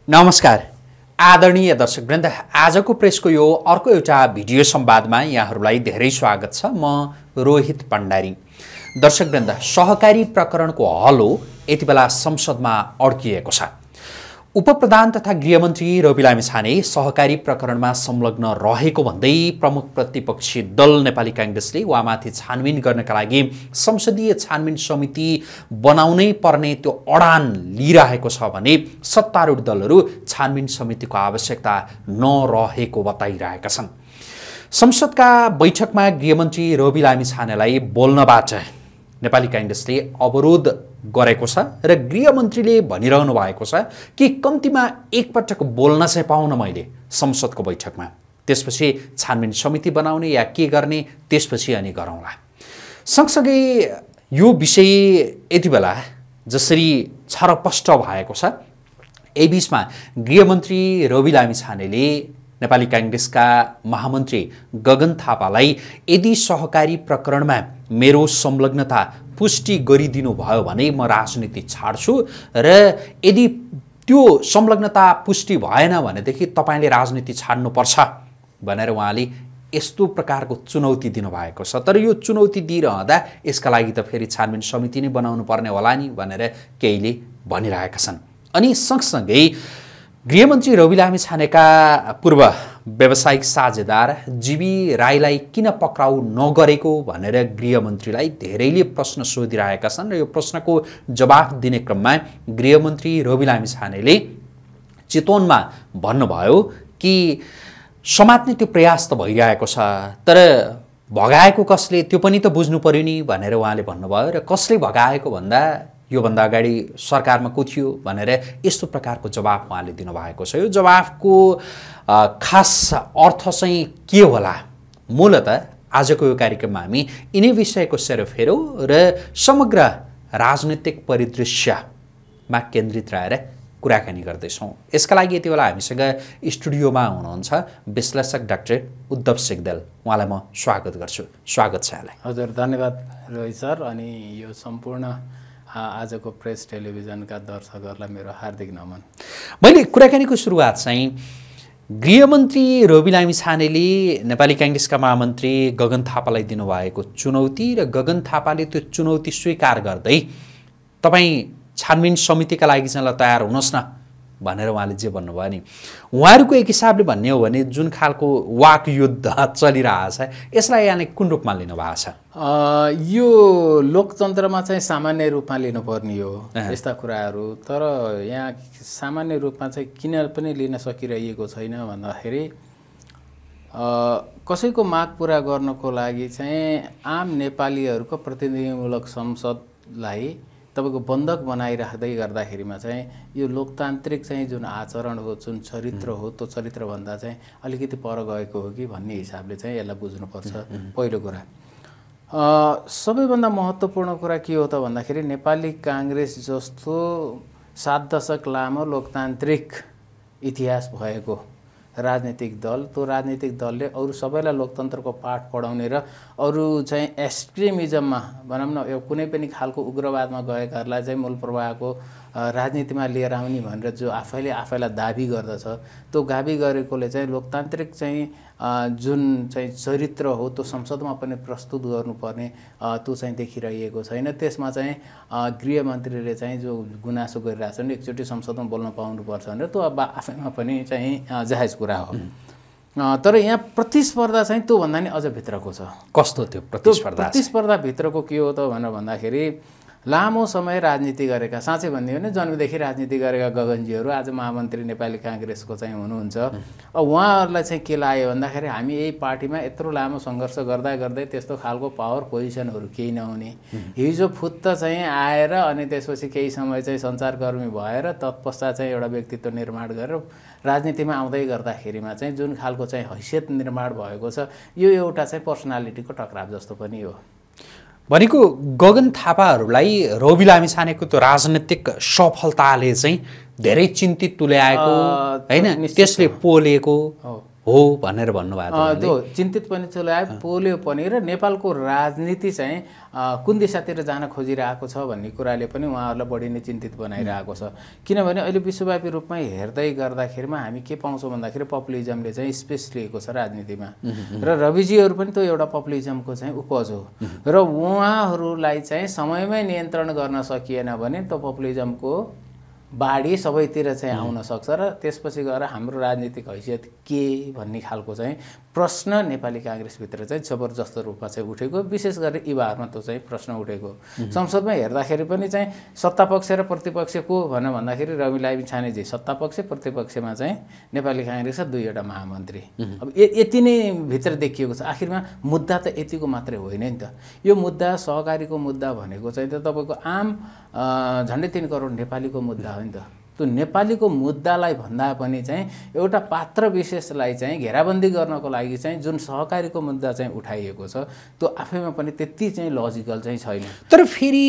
नमस्कार आदरणीय दर्शकवृन्द, आजको प्रेसको यो अर्को एउटा भिडियो संवादमा यहाँहरूलाई धेरै स्वागत छ। म रोहित भण्डारी। दर्शकवृन्द, सहकारी प्रकरणको हलो यति बेला संसदमा अड्किएको छ। उपप्रधान तथा गृहमन्त्री रवि लामिछाने सहकारी प्रकरणमा संलग्न रहेको भन्दै प्रमुख प्रतिपक्षी दल नेपाली कांग्रेसले उहाँमाथि छानबिन गर्नका लागि संसदीय छानबिन समिति बनाउनै पर्ने त्यो अडान लिइरहेको छ भने सत्तारूढ दलहरू छानबिन समितिको आवश्यकता नरहेको बताइरहेका छन्। संसदका बैठकमा गृहमन्त्री रवि लामिछानेलाई बोल्नबाट नेपाली कांग्रेसले अवरोध गरेको छ र गृहमन्त्रीले भनिरहनु भएको छ कि कम्तीमा एकपटक बोल्न चाहिँ पाउन मैले संसदको बैठकमा, त्यसपछि छानबिन समिति बनाउने या के गर्ने त्यसपछि अनि गरौँला। सँगसँगै यो विषय यति बेला जसरी छरपष्ट भएको छ, यही बीचमा गृहमन्त्री रवि लामिछानेले नेपाली कांग्रेसका महामन्त्री गगन थापालाई यदि सहकारी प्रकरणमा मेरो संलग्नता पुष्टि गरिदिनु भयो भने म राजनीति छाड्छु र यदि त्यो संलग्नता पुष्टि भएन भनेदेखि तपाईले राजनीति छाड्नुपर्छ भनेर उहाँले यस्तो प्रकारको चुनौती दिनुभएको छ। तर यो चुनौती दिइरहँदा यसका लागि त फेरि छानबिन समिति नै बनाउनु पर्ने होला नि भनेर केहीले भनिरहेका छन्। अनि सँगसँगै गृहमन्त्री रवि लामिछानेका पूर्व व्यावसायिक साझेदार जीवी राईलाई किन पक्राउ नगरेको भनेर गृहमन्त्रीलाई धेरैले प्रश्न सोधिरहेका छन् र यो प्रश्नको जवाफ दिने क्रममा गृहमन्त्री रवि लामिछानेले चितवनमा भन्नुभयो कि समात्ने त्यो प्रयास त भइरहेको छ, तर भगाएको कसले त्यो पनि त बुझ्नु पर्यो नि भनेर उहाँले भन्नुभयो। र कसले भगाएको भन्दा योभन्दा अगाडि सरकारमा को थियो भनेर यस्तो प्रकारको जवाफ उहाँले दिनुभएको छ। यो जवाफको खास अर्थ चाहिँ के होला? मूलतः आजको यो कार्यक्रममा हामी यिनै विषयको सेरोफेरो र समग्र राजनीतिक परिदृश्यमा केन्द्रित रहेर कुराकानी गर्दैछौँ। यसका लागि यति बेला हामीसँग स्टुडियोमा हुनुहुन्छ विश्लेषक डाक्टर उद्धव सिग्देल। उहाँलाई म स्वागत गर्छु। स्वागत छ यहाँलाई। हजुर, धन्यवाद रोहित सर। अनि यो सम्पूर्ण आजको प्रेस टेलिभिजनका दर्शकहरूलाई मेरो हार्दिक नमन। मैले कुराकानीको सुरुवात चाहिँ गृहमन्त्री रवि लामिछानेले नेपाली कांग्रेसका महामन्त्री गगन थापालाई दिनुभएको चुनौती र गगन थापाले त्यो चुनौती स्वीकार गर्दै तपाईँ छानबिन समितिका लागि चाहिँ ल तयार हुनुहोस् न भनेर उहाँले जे भन्नुभयो नि, उहाँहरूको एक हिसाबले भन्ने हो भने जुन खालको वाक युद्ध चलिरहेछ यसलाई यहाँले कुन रूपमा लिनुभएको छ? यो लोकतन्त्रमा चाहिँ सामान्य रूपमा लिनुपर्ने हो यस्ता कुराहरू। तर यहाँ सामान्य रूपमा चाहिँ किन पनि लिन सकिरहेको छैन भन्दाखेरि कसैको माग पुरा गर्नको लागि चाहिँ आम नेपालीहरूको प्रतिनिधिमूलक संसदलाई तपाईको बन्धक बनाइराख्दै गर्दाखेरिमा चाहिँ यो लोकतान्त्रिक चाहिँ जुन आचरण हो, जुन चरित्र हो, त्यो चरित्रभन्दा चाहिँ अलिकति पर गएको हो कि भन्ने हिसाबले चाहिँ यसलाई बुझ्नुपर्छ। पहिलो कुरा, सबैभन्दा महत्त्वपूर्ण कुरा के हो त भन्दाखेरि नेपाली कांग्रेस जस्तो 7 दशक लामो लोकतान्त्रिक इतिहास भएको राजनीतिक दल, त्यो राजनीतिक दलले अरू सबैलाई लोकतन्त्रको पाठ पढाउने र अरू चाहिँ एक्सट्रिमिजममा भनौँ न यो कुनै पनि खालको उग्रवादमा गएकाहरूलाई चाहिँ मूल प्रवाहको राजनीतिमा लिएर आउने भनेर जो आफैलाई दाबी गर्दछ, त्यो दाबी गरेकोले चाहिँ लोकतान्त्रिक चाहिँ जुन चाहिँ चरित्र हो त्यो संसदमा पनि प्रस्तुत गर्नुपर्ने त्यो चाहिँ देखिरहेको छैन। त्यसमा चाहिँ गृहमन्त्रीले चाहिँ जो गुनासो गरिरहेछन् एकचोटि संसदमा बोल्न पाउनुपर्छ भनेर त्यो अब आफैमा पनि चाहिँ जायज कुरा हो। तर यहाँ प्रतिस्पर्धा चाहिँ त्योभन्दा नि अझ भित्रको छ। कस्तो त्यो प्रतिस्पर्धा? प्रतिस्पर्धा भित्रको के हो त भनेर भन्दाखेरि लामो समय राजनीति गरेका, साँच्चै भन्ने हो भने जन्मदेखि राजनीति गरेका गगनजीहरू आज महामन्त्री नेपाली कांग्रेसको चाहिँ हुनुहुन्छ। अब उहाँहरूलाई चाहिँ के लाग्यो भन्दाखेरि हामी यही पार्टीमा यत्रो लामो सङ्घर्ष गर्दा गर्दै त्यस्तो खालको पावर पोजिसनहरू केही नहुने, हिजो फुत्त चाहिँ आएर अनि त्यसपछि केही समय चाहिँ सञ्चारकर्मी भएर तत्पश्चात चाहिँ एउटा व्यक्तित्व निर्माण गरेर राजनीतिमा आउँदै गर्दाखेरिमा चाहिँ जुन खालको चाहिँ हैसियत निर्माण भएको छ यो एउटा चाहिँ पर्सनालिटीको टक्राव जस्तो पनि हो। भनेको गगन थापाहरूलाई रवि लामिछानेको त्यो राजनीतिक सफलताले चाहिँ धेरै चिन्तित तुल्याएको हैन, त्यसले पोलेको हो भनेर भन्नुभएको त्यो चिन्तित पनि तुल्यायो पोल्यो पनि र नेपालको राजनीति चाहिँ कुन दिशातिर जान खोजिरहेको छ भन्ने कुराले पनि उहाँहरूलाई बढी नै चिन्तित बनाइरहेको छ। किनभने अहिले विश्वव्यापी रूपमा हेर्दै गर्दाखेरिमा हामी के पाउँछौँ भन्दाखेरि पपुलिजमले चाहिँ स्पेस लिएको छ राजनीतिमा र रविजीहरू पनि त्यो एउटा पपुलिजमको चाहिँ उपज हो र उहाँहरूलाई चाहिँ समयमै नियन्त्रण गर्न सकिएन भने त्यो पपुलिजमको बाढी सबैतिर चाहिँ आउन सक्छ र त्यसपछि गएर हाम्रो राजनीतिक हैसियत के भन्ने खालको चाहिँ प्रश्न नेपाली काङ्ग्रेसभित्र चाहिँ जबरजस्त रूपमा चाहिँ उठेको, विशेष गरी युवाहरूमा त्यो चाहिँ प्रश्न उठेको। संसदमा हेर्दाखेरि पनि चाहिँ सत्तापक्ष र प्रतिपक्ष को भनेर भन्दाखेरि रवि लामिछानेजी सत्तापक्ष, प्रतिपक्षमा चाहिँ नेपाली काङ्ग्रेसका दुईवटा महामन्त्री। अब यति नै भित्र देखिएको छ। आखिरमा मुद्दा त यतिको मात्रै होइन नि त। यो मुद्दा सहकारीको मुद्दा भनेको चाहिँ त तपाईँको आम झन्डै 3 करोड नेपालीको मुद्दा हो नि त। त्यो नेपालीको मुद्दालाई भन्दा पनि चाहिँ एउटा पात्र विशेषलाई चाहिँ घेराबन्दी गर्नको लागि चाहिँ जुन सहकारीको मुद्दा चाहिँ उठाइएको छ त्यो आफैमा पनि त्यति चाहिँ लजिकल चाहिँ छैन। तर फेरि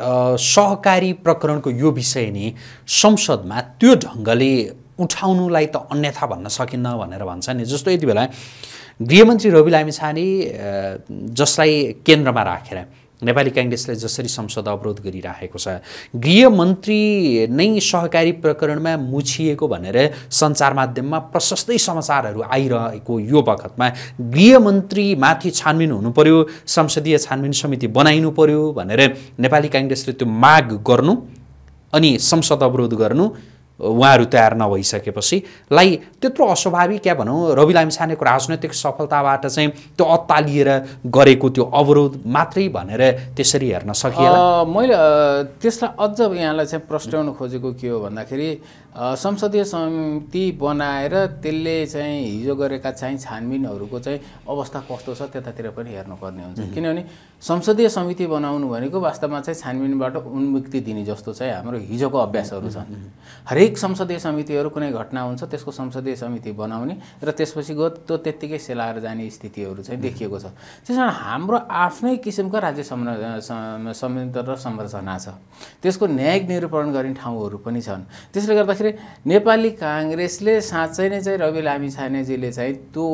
सहकारी प्रकरणको यो विषय नि संसदमा त्यो ढङ्गले उठाउनुलाई त अन्यथा भन्न सकिन्न भनेर भन्छ नि। जस्तो यति बेला गृहमन्त्री रवि लामिछाने जसलाई केन्द्रमा राखेर नेपाली काङ्ग्रेसले जसरी संसद अवरोध गरिरहेको छ, गृहमन्त्री नै सहकारी प्रकरणमा मुछिएको भनेर सञ्चार माध्यममा प्रशस्तै समाचारहरू आइरहेको यो बखतमा गृहमन्त्रीमाथि छानबिन हुनु पर्यो, संसदीय छानबिन समिति बनाइनु पर्यो भनेर नेपाली काङ्ग्रेसले त्यो माग गर्नु अनि संसद अवरोध गर्नु उहाँहरू तयार नभइसकेपछि लाई त्यत्रो अस्वाभाविक क्या भनौँ रवि लामिछानेको राजनैतिक सफलताबाट चाहिँ त्यो अत्तालिएर गरेको त्यो अवरोध मात्रै भनेर त्यसरी हेर्न सकिएला? मैले त्यसलाई अझ यहाँलाई चाहिँ प्रश्नाउन खोजेको के हो भन्दाखेरि संसदीय समिति बनाएर त्यसले चाहिँ हिजो गरेका चाहिँ छानबिनहरूको चाहिँ अवस्था कस्तो छ त्यतातिर पनि हेर्नुपर्ने हुन्छ। किनभने संसदीय समिति बनाउनु भनेको वास्तवमा चाहिँ छानबिनबाट उन्मुक्ति दिने जस्तो चाहिँ हाम्रो हिजोको अभ्यासहरू छन्। हरेक संसदीय समितिहरू कुनै घटना हुन्छ त्यसको संसदीय समिति बनाउने र त्यसपछि गयो त्यो त्यत्तिकै सेलाएर जाने स्थितिहरू चाहिँ देखिएको छ। त्यसमा हाम्रो आफ्नै किसिमको राज्य संयन्त्र र संरचना छ, त्यसको न्यायिक निरूपण गर्ने ठाउँहरू पनि छन्। त्यसले गर्दाखेरि नेपाली काङ्ग्रेसले साँच्चै नै चाहिँ रवि लामिछानेजीले चाहिँ त्यो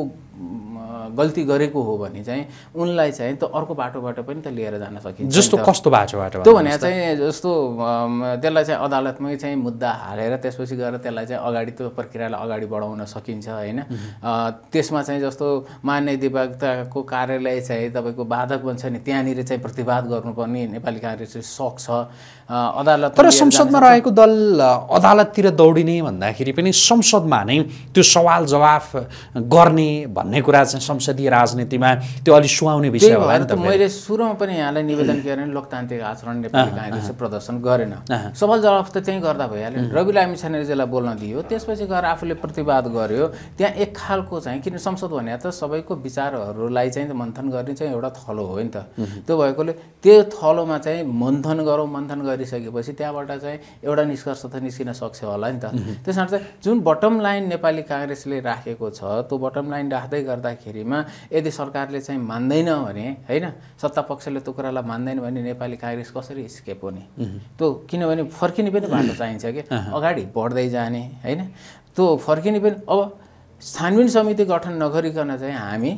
गल्ती गरेको हो भने चाहिँ उनलाई चाहिँ त्यो अर्को बाटोबाट पनि त लिएर जान सकिन्छ। जस्तो कस्तो बाटोबाट? त्यो भने चाहिँ जस्तो त्यसलाई चाहिँ अदालतमै चाहिँ मुद्दा हालेर त्यसपछि गएर त्यसलाई चाहिँ अगाडि त्यो प्रक्रियालाई अगाडि बढाउन सकिन्छ होइन। त्यसमा चाहिँ जस्तो मान्य अधिवक्ताको कार्यालय चाहिँ तपाईँको बाधक बन्छ नि, त्यहाँनिर चाहिँ प्रतिवाद गर्नुपर्ने नेपाली काङ्ग्रेसले सक्छ। अदालत तर संसदमा रहेको दल अदालततिर दौडिने भन्दाखेरि पनि संसदमा नै त्यो सवाल जवाफ गर्ने भन्ने कुरा चाहिँ संसदीय राजनीतिमा त्यो अलि सुहाउने विषय होला नि त। मैले सुरुमा पनि यहाँलाई निवेदन गरेँ लोकतान्त्रिक आचरण नेपाली काङ्ग्रेसले प्रदर्शन गरेन, सवाल जवाफ त त्यहीँ गर्दा भइहाल्यो। रवि लामिछानेजीलाई बोल्न दियो, त्यसपछि गएर आफूले प्रतिवाद गर्यो। त्यहाँ एक खालको चाहिँ किन संसद भने त सबैको विचारहरूलाई चाहिँ मन्थन गर्ने चाहिँ एउटा थलो हो नि त। त्यो भएकोले त्यो थलोमा चाहिँ मन्थन गरौँ, मन्थन गरिसकेपछि त्यहाँबाट चाहिँ एउटा निष्कर्ष त निस्किन सक्छ होला नि त। त्यसमा चाहिँ जुन बटम लाइन नेपाली काङ्ग्रेसले राखेको छ त्यो बटम लाइन राख्दै गर्दाखेरिमा यदि सरकारले चाहिँ मान्दैन भने होइन, सत्तापक्षले त्यो कुरालाई मान्दैन भने नेपाली काङ्ग्रेस कसरी स्केप हुने? त्यो किनभने फर्किने पनि बाटो चाहिन्छ कि अगाडि बढ्दै जाने होइन। त्यो फर्किने पनि अब छानबिन समिति गठन नगरिकन चाहिँ हामी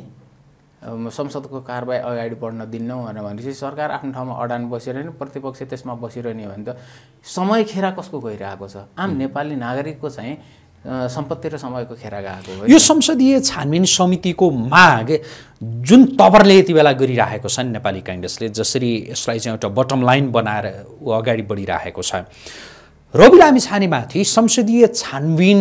संसदको कारबाही अगाडि बढ्न दिन्नौँ भनेपछि सरकार आफ्नो ठाउँमा अडान बसिरहने, प्रतिपक्ष त्यसमा बसिरहने भने त समय खेरा कसको गइरहेको छ? आम नेपाली नागरिकको चाहिँ सम्पत्ति र समयको खेरा गएको हो। यो संसदीय छानबिन समितिको माग जुन तवरले यति बेला गरिरहेको छ नि नेपाली काङ्ग्रेसले, जसरी यसलाई चाहिँ एउटा बटम लाइन बनाएर अगाडि बढिरहेको छ, रवि लामिछानेमाथि संसदीय छानबिन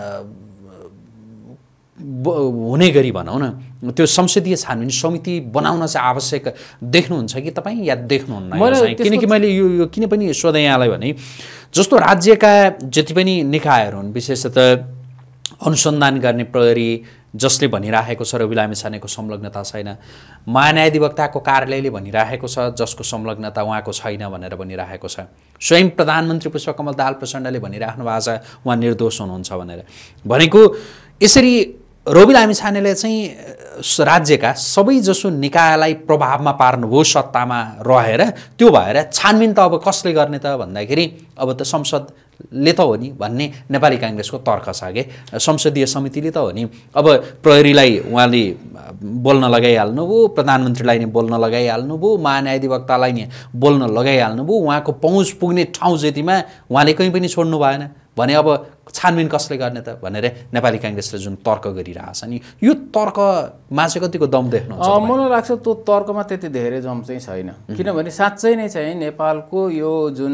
हुने गरी भनौँ न त्यो संसदीय छानबिन समिति बनाउन चाहिँ आवश्यक देख्नुहुन्छ कि तपाईँ या देख्नुहुन्न? किनकि मैले यो किन पनि सोधेँ यहाँलाई भने जस्तो राज्यका जति पनि निकायहरू हुन्, विशेषतः अनुसन्धान गर्ने प्रहरी जसले भनिरहेको छ रवि लामिछानेको संलग्नता छैन, महान्यायाधिवक्ताको कार्यालयले भनिरहेको छ जसको संलग्नता उहाँको छैन भनेर भनिरहेको छ, स्वयं प्रधानमन्त्री पुष्पकमल दाहाल प्रचण्डले भनिराख्नु भएको छ उहाँ निर्दोष हुनुहुन्छ भनेर भनेको। यसरी रवि लामिछानेले चाहिँ राज्यका सबैजसो निकायलाई प्रभावमा पार्नुभयो सत्तामा रहेर, त्यो भएर छानबिन त अब कसले गर्ने त भन्दाखेरि अब त संसद ले त हो नि भन्ने नेपाली काङ्ग्रेसको तर्क छ के संसदीय समितिले त हो नि अब प्रहरीलाई उहाँले बोल्न लगाइहाल्नुभयो प्रधानमन्त्रीलाई नै बोल्न लगाइहाल्नुभयो महान्यायाधिवक्तालाई नै बोल्न लगाइहाल्नुभयो उहाँको पहुँच पुग्ने ठाउँ जतिमा उहाँले कहीँ पनि छोड्नु भएन भने अब छानबिन कसले गर्ने त भनेर नेपाली काङ्ग्रेसले जुन तर्क गरिरहेछ नि यो तर्कमा चाहिँ कतिको दम देख्नुहुन्छ मलाई लाग्छ त्यो तर्कमा त्यति धेरै दम चाहिँ छैन किनभने साँच्चै नै चाहिँ नेपालको यो जुन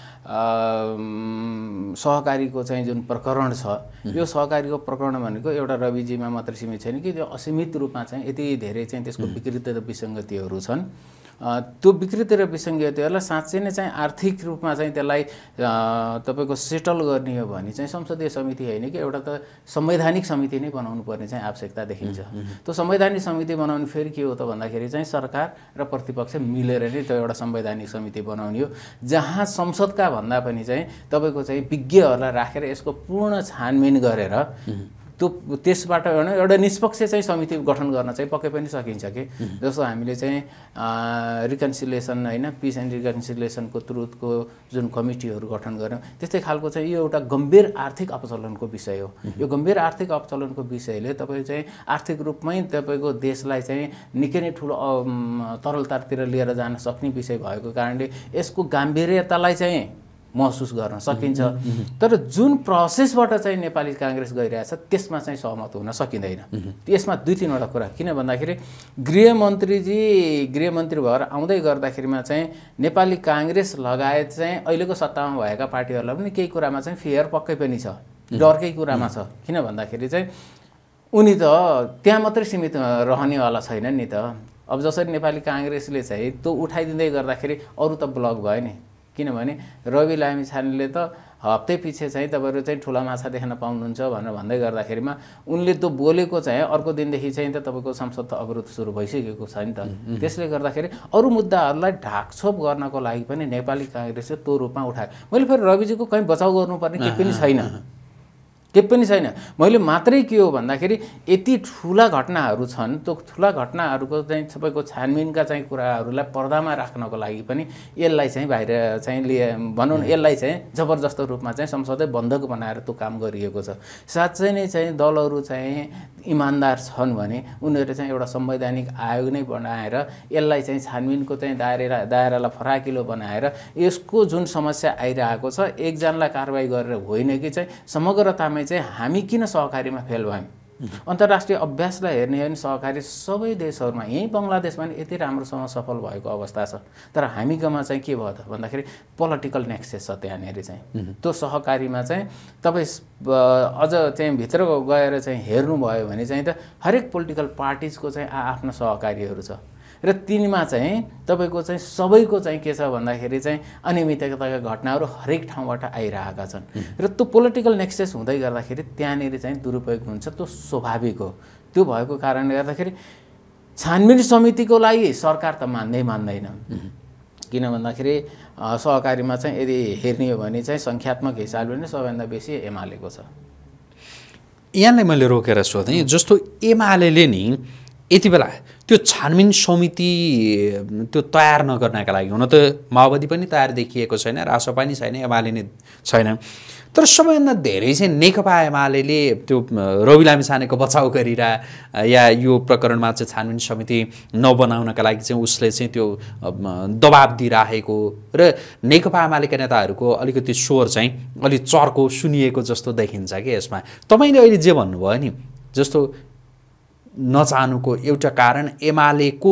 सहकारीको चाहिँ जुन प्रकरण छ यो सहकारीको प्रकरण भनेको एउटा रविजीमा मात्र सीमित छैन कि त्यो असीमित रूपमा चाहिँ यति धेरै चाहिँ त्यसको विकृति र विसङ्गतिहरू छन् त्यो विकृति र विसङ्गतिहरूलाई साँच्चै नै चाहिँ आर्थिक रूपमा चाहिँ त्यसलाई तपाईँको सेटल गर्ने हो भने चाहिँ संसदीय समिति होइन कि एउटा त संवैधानिक समिति नै बनाउनु पर्ने चाहिँ आवश्यकता देखिन्छ त्यो संवैधानिक समिति बनाउनु फेरि के हो त भन्दाखेरि चाहिँ सरकार र प्रतिपक्ष मिलेर नै त्यो एउटा संवैधानिक समिति बनाउने हो जहाँ संसदका भन्दा पनि चाहिँ तपाईँको चाहिँ विज्ञहरूलाई राखेर यसको पूर्ण छानबिन गरेर त्यो त्यसबाट एउटा निष्पक्ष चाहिँ समिति गठन गर्न चाहिँ पक्कै पनि सकिन्छ कि जस्तो हामीले चाहिँ रिकन्सिलिएसन होइन पिस एन्ड रिकन्सिलिएसनको ट्रुथको जुन कमिटीहरू गठन गऱ्यौँ त्यस्तै खालको चाहिँ यो एउटा गम्भीर आर्थिक अपचलनको विषय हो यो गम्भीर आर्थिक अपचलनको विषयले तपाईँ चाहिँ आर्थिक रूपमै तपाईँको देशलाई चाहिँ निकै नै ठुलो तरलतातिर लिएर जान सक्ने विषय भएको कारणले यसको गाम्भीर्यतालाई चाहिँ महसुस गर्न सकिन्छ तर जुन प्रोसेसबाट चाहिँ नेपाली काङ्ग्रेस गइरहेछ त्यसमा चाहिँ सहमत हुन सकिँदैन यसमा दुई तीनवटा कुरा किन भन्दाखेरि गृहमन्त्री भएर आउँदै गर्दाखेरिमा चाहिँ नेपाली काङ्ग्रेस लगायत चाहिँ अहिलेको सत्तामा भएका पार्टीहरूलाई पनि केही कुरामा चाहिँ फियर पक्कै पनि छ डरकै कुरामा छ किन भन्दाखेरि चाहिँ उनी त त्यहाँ मात्रै सीमित रहनेवाला छैनन् नि त अब जसरी नेपाली काङ्ग्रेसले चाहिँ त्यो उठाइदिँदै गर्दाखेरि अरू त ब्लक भयो नि किनभने रवि लामिछानेले त हप्ते पछि चाहिँ तपाईँहरू चाहिँ ठुला माछा देख्न पाउनुहुन्छ भनेर भन्दै गर्दाखेरिमा उनले त्यो बोलेको चाहिँ अर्को दिनदेखि चाहिँ त तपाईँको संसद अवरोध सुरु भइसकेको छ नि त त्यसले गर्दाखेरि अरू मुद्दाहरूलाई ढाकछोप गर्नको लागि पनि नेपाली काङ्ग्रेसले त्यो रूपमा उठायो मैले फेरि रविजीको कहीँ बचाउ गर्नुपर्ने केही पनि छैन मैले मात्रै के हो भन्दाखेरि यति ठुला घटनाहरू छन् त्यो ठुला घटनाहरूको चाहिँ सबैको छानबिनका चाहिँ कुराहरूलाई पर्दामा राख्नको लागि पनि यसलाई चाहिँ बाहिर चाहिँ भनौँ यसलाई चाहिँ जबरजस्त रूपमा चाहिँ संसदै बन्धक बनाएर त्यो काम गरिएको छ साँच्चै नै चाहिँ दलहरू चाहिँ इमान्दार छन् भने उनीहरूले चाहिँ एउटा संवैधानिक आयोग नै बनाएर यसलाई चाहिँ छानबिनको चाहिँ दायरालाई फराकिलो बनाएर यसको जुन समस्या आइरहेको छ एकजनालाई कारबाही गरेर होइन कि चाहिँ समग्रतामा चाहिँ हामी किन सहकारीमा फेल भयौँ अन्तर्राष्ट्रिय अभ्यासलाई हेर्ने हो भने सहकारी सबै देशहरूमा यहीँ बङ्गलादेशमा पनि यति राम्रोसँग सफल भएको अवस्था छ तर हामीकोमा चाहिँ के भयो त भन्दाखेरि पोलिटिकल नेक्सेस छ त्यहाँनिर चाहिँ त्यो सहकारीमा चाहिँ तपाईँ अझ चाहिँ भित्र गएर चाहिँ हेर्नुभयो भने चाहिँ त हरेक पोलिटिकल पार्टिजको चाहिँ आफ्नो सहकारीहरू छ र तिनमा चाहिँ तपाईँको चाहिँ सबैको चाहिँ के छ भन्दाखेरि चाहिँ अनियमितताका घटनाहरू हरेक ठाउँबाट आइरहेका छन् र त्यो पोलिटिकल नेक्सेस हुँदै गर्दाखेरि त्यहाँनिर चाहिँ दुरुपयोग हुन्छ त्यो स्वाभाविक हो त्यो भएको कारणले गर्दाखेरि छानबिन समितिको लागि सरकार त मान्दैन किन भन्दाखेरि सहकारीमा चाहिँ यदि हेर्ने हो भने चाहिँ सङ्ख्यात्मक हिसाबले नै सबैभन्दा बेसी एमालेको छ यहाँलाई मैले रोकेर सोधेँ जस्तो एमाले नि यति बेला त्यो छानबिन समिति त्यो तयार नगर्नका लागि हुन त माओवादी पनि तयार देखिएको छैन रासपा नि छैन एमाले नै छैन तर सबैभन्दा धेरै चाहिँ नेकपा एमाले त्यो रवि लामिछानेको बचाउ गरिरह या यो प्रकरणमा चाहिँ छानबिन समिति नबनाउनका लागि चाहिँ उसले चाहिँ त्यो दबाब दिइराखेको र नेकपा एमालेका नेताहरूको अलिकति स्वर चाहिँ अलि चर्को सुनिएको जस्तो देखिन्छ कि यसमा तपाईँले अहिले जे भन्नुभयो नि जस्तो नचाहनुको एउटा कारण एमालेको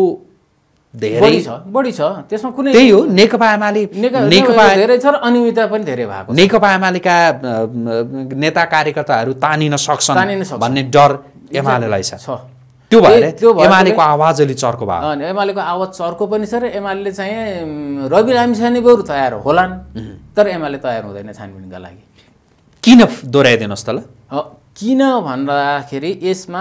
बढी छ त्यसमा कुनै त्यही हो नेकपा एमाले धेरै छ र अनियमितता पनि धेरै भएको नेकपा एमालेका नेता कार्यकर्ताहरू तानिन सक्छन् भन्ने डर एमालेलाई छ त्यो भएर एमालेको आवाज अलि चर्को भयो एमालेको आवाज चर्को पनि छ र एमाले चाहिँ रवि लामिछाने बरु तयार होलान् तर एमाले तयार हुँदैन छानबिनका लागि किन दोहोऱ्याइदिनुहोस् त ल किन भन्दाखेरि यसमा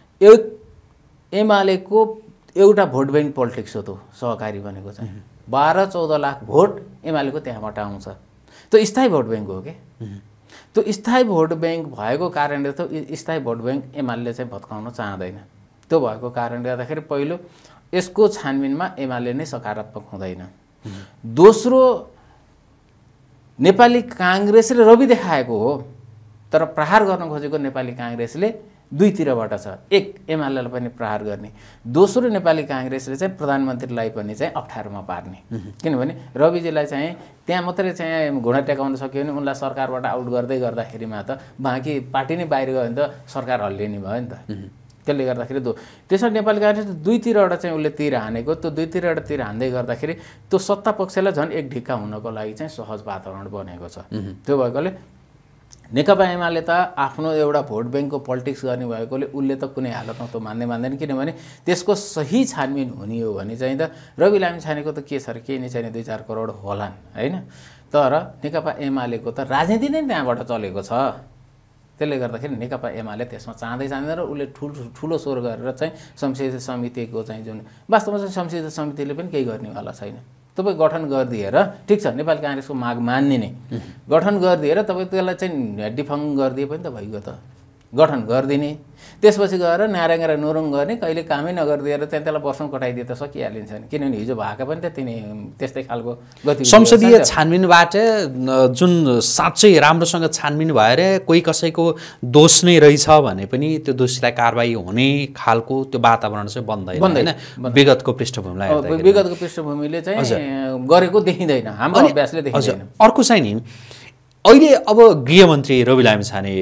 एमालेको एउटा भोट ब्याङ्क पोलिटिक्स हो त्यो सहकारी भनेको चाहिँ 12-14 लाख भोट एमालेको त्यहाँबाट आउँछ त्यो स्थायी भोट ब्याङ्क हो कि त्यो स्थायी भोट ब्याङ्क भएको कारणले त स्थायी भोट ब्याङ्क एमाले चाहिँ भत्काउन चाहँदैन त्यो भएको कारणले गर्दाखेरि पहिलो यसको छानबिनमा एमाले नै सकारात्मक हुँदैन दोस्रो नेपाली काङ्ग्रेसले रवि देखाएको हो, तर प्रहार गर्न खोजेको नेपाली काङ्ग्रेसले दुईतिरबाट छ। एक, एमालेलाई पनि प्रहार गर्ने, दोस्रो नेपाली काङ्ग्रेसले चाहिँ प्रधानमन्त्रीलाई पनि चाहिँ अप्ठ्यारोमा पार्ने। किनभने रविजीलाई चाहिँ त्यहाँ मात्रै चाहिँ घुँडा टेकाउन सक्यो भने उनलाई सरकारबाट आउट गर्दै गर्दाखेरिमा त बाँकी पार्टी नै बाहिर गयो भने त सरकार हल्लिने भयो नि त। त्यसले गर्दाखेरि त्यसमा नेपाली काङ्ग्रेस दुईतिरबाट चाहिँ उसले तिर हानेको, त्यो दुईतिरबाट तिर हान्दै गर्दाखेरि त्यो सत्ता पक्षलाई झन् एक ढिक्का हुनको लागि चाहिँ सहज वातावरण बनेको छ। त्यो भएकोले नेकपा एमाले त आफ्नो एउटा भोट ब्याङ्कको पोलिटिक्स गर्ने भएकोले उसले त कुनै हालतमा त मान्दैन। किनभने त्यसको सही छानबिन हुने हो भने चाहिँ त रवि लामिछानेको त के छ र केही नै छैन, 2-4 करोड होलान् होइन। तर नेकपा एमालेको त राजनीति नै त्यहाँबाट चलेको छ। त्यसले गर्दाखेरि नेकपा एमाले त्यसमा चाहँदैन र उसले ठुलो स्वर गरेर चाहिँ संसदीय समितिको चाहिँ जुन वास्तवमा चाहिँ संसदीय समितिले पनि केही गर्नेवाला छैन। तपाईँ गठन गरिदिएर ठिक छ, नेपाली काङ्ग्रेसको माग मान्ने नै गठन गरिदिएर तपाईँ त्यसलाई चाहिँ डिफङ गरिदिए पनि त भइगयो त। गठन गरिदिने, त्यसपछि गएर न्याराङ्गरा नुरुङ गर्ने, कहिले कामै नगरिदिएर चाहिँ त्यसलाई वर्षौँ कटाइदिए त सकिहालिन्छ नि। किनभने हिजो भएको पनि त त्यस्तै खालको गतिविधि संसदीय छानबिनबाट जुन साँच्चै राम्रोसँग छानबिन भएर कोही कसैको दोष नै रहेछ भने पनि त्यो दोषीलाई कारबाही हुने खालको त्यो वातावरण चाहिँ बन्दैन विगतको पृष्ठभूमिलाई हेर्दा। विगतको पृष्ठभूमिले चाहिँ गरेको देखिँदैन, हाम्रो अभ्यासले देखिँदैन। अर्को चाहिँ नि अहिले अब गृहमन्त्री रवि लामिछाने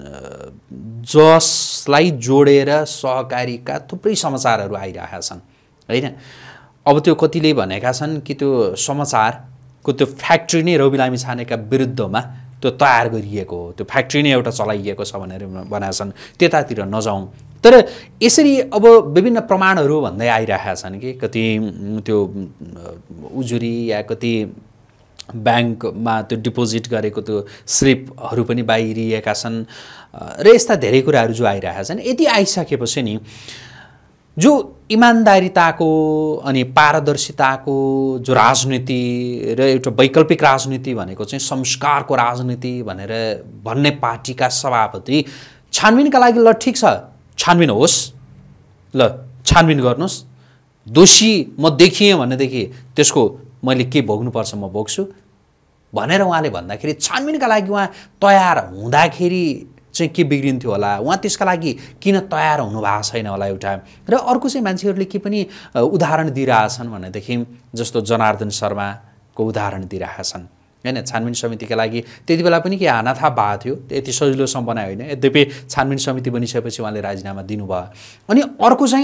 जसलाई जोडेर सहकारीका थुप्रै समाचारहरू आइरहेका छन् होइन। अब त्यो कतिले भनेका छन् कि त्यो समाचारको त्यो फ्याक्ट्री नै रवि लामिछानेका विरुद्धमा त्यो तयार गरिएको हो, त्यो फ्याक्ट्री नै एउटा चलाइएको छ भनेर भनेका छन्। त्यतातिर नजाउँ, तर यसरी अब विभिन्न प्रमाणहरू भन्दै आइरहेका छन् कि कति त्यो उजुरी या कति ब्याङ्कमा त्यो डिपोजिट गरेको त्यो स्लिपहरू पनि बाहिरिएका छन् र यस्ता धेरै कुराहरू जो आइरहेका छन्। यति आइसकेपछि नि जो इमान्दारिताको अनि पारदर्शिताको जो राजनीति र एउटा वैकल्पिक राजनीति भनेको चाहिँ संस्कारको राजनीति भनेर भन्ने पार्टीका सभापति छानबिनका लागि ल ठिक छ छानबिन होस्, ल छानबिन गर्नुहोस्, दोषी म देखिएँ भनेदेखि त्यसको मैले के भोग्नुपर्छ म भोग्छु भनेर उहाँले भन्दाखेरि छानबिनका लागि उहाँ तयार हुँदाखेरि चाहिँ के बिग्रिन्थ्यो होला, उहाँ त्यसका लागि किन तयार हुनुभएको छैन होला एउटा। र अर्को चाहिँ मान्छेहरूले के पनि उदाहरण दिइरहेछन् भनेदेखि जस्तो जनार्दन शर्माको उदाहरण दिइरहेका छन् होइन। छानबिन समितिका लागि त्यति बेला पनि के हानाथा भएको थियो, यति सजिलो सम्पना होइन। यद्यपि छानबिन समिति बनिसकेपछि उहाँले राजीनामा दिनुभयो। अनि अर्को चाहिँ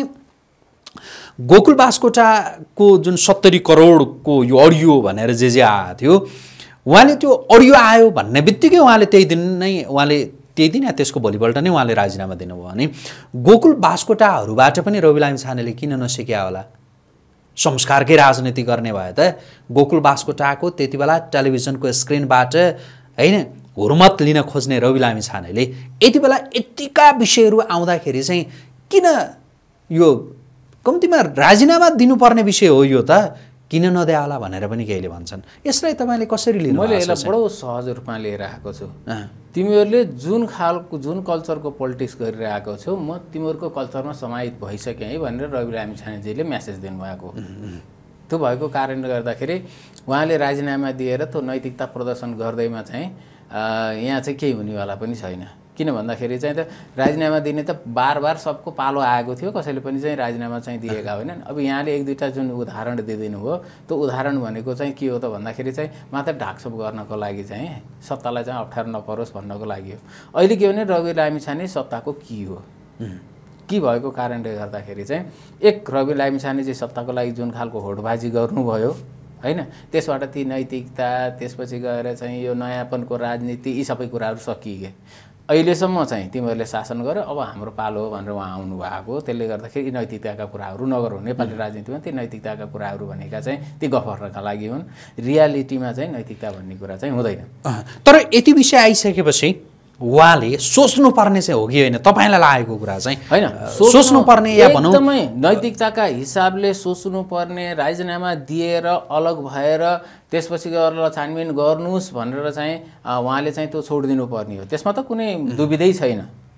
गोकुल बास्कोटाको जुन 70 करोडको यो अडियो भनेर जे आएको थियो, उहाँले त्यो अडियो आयो भन्ने बित्तिकै उहाँले त्यही दिन या त्यसको भोलिपल्ट नै उहाँले राजीनामा दिनुभयो। अनि गोकुल बास्कोटाहरूबाट पनि रवि लामिछानेले किन नसिक्या होला? संस्कारकै राजनीति गर्ने भए त गोकुल बास्कोटाको त्यति बेला टेलिभिजनको स्क्रिनबाट होइन हुर्मत लिन खोज्ने रवि लामिछानेले यति बेला यतिका विषयहरू आउँदाखेरि चाहिँ किन यो कम्तीमा राजीनामा दिनुपर्ने विषय हो यो त, किन नदिया होला भनेर पनि केहीले भन्छन्। यसलाई तपाईँले कसरी लिनु? मैले यसलाई बडो सहज रूपमा लिएर आएको छु। तिमीहरूले जुन कल्चरको पोलिटिक्स गरिरहेको छौ म तिमीहरूको कल्चरमा समाहित भइसकेँ है भनेर रवि लामिछानेजीले मेसेज दिनुभएको। त्यो भएको कारणले गर्दाखेरि उहाँले राजीनामा दिएर त्यो नैतिकता प्रदर्शन गर्दैमा चाहिँ यहाँ चाहिँ केही हुनेवाला पनि छैन। किन भन्दाखेरि चाहिँ त राजीनामा दिने त बार सबको पालो आएको थियो, कसैले पनि चाहिँ राजीनामा चाहिँ दिएका होइनन्। अब यहाँले एक दुईवटा जुन उदाहरण दिइदिनु भयो, त्यो उदाहरण भनेको चाहिँ के हो त भन्दाखेरि चाहिँ मात्र ढाकछोप गर्नको लागि चाहिँ सत्तालाई चाहिँ अप्ठ्यारो नपरोस् भन्नको लागि हो। अहिले के भने रवि लामिछाने सत्ताको की हो, के भएको कारणले गर्दाखेरि चाहिँ एक रवि लामिछाने चाहिँ सत्ताको लागि जुन खालको होडबाजी गर्नुभयो होइन, त्यसबाट ती नैतिकता त्यसपछि गएर चाहिँ यो नयाँपनको राजनीति यी सबै कुराहरू सकिए। अहिलेसम्म चाहिँ तिमीहरूले शासन गर्यो, अब हाम्रो पालो हो भनेर उहाँ आउनु भएको। त्यसले गर्दाखेरि यी नैतिकताका कुराहरू नगरौँ। नेपाली राजनीतिमा ती नैतिकताका कुराहरू भनेका चाहिँ ती गफर्नका लागि हुन्, रियालिटीमा चाहिँ नैतिकता भन्ने कुरा चाहिँ हुँदैन। तर यति विषय आइसकेपछि उहाँले सोच्नुपर्ने चाहिँ हो कि होइन तपाईँलाई लागेको कुरा चाहिँ होइन, सोच्नुपर्ने या भनौँ एकदमै नैतिकताका हिसाबले सोच्नुपर्ने, राजीनामा दिएर अलग भएर त्यसपछि गएर छानबिन गर्नुहोस् भनेर चाहिँ उहाँले चाहिँ त्यो छोडिदिनु पर्ने हो। त्यसमा त कुनै दुविधै छैन।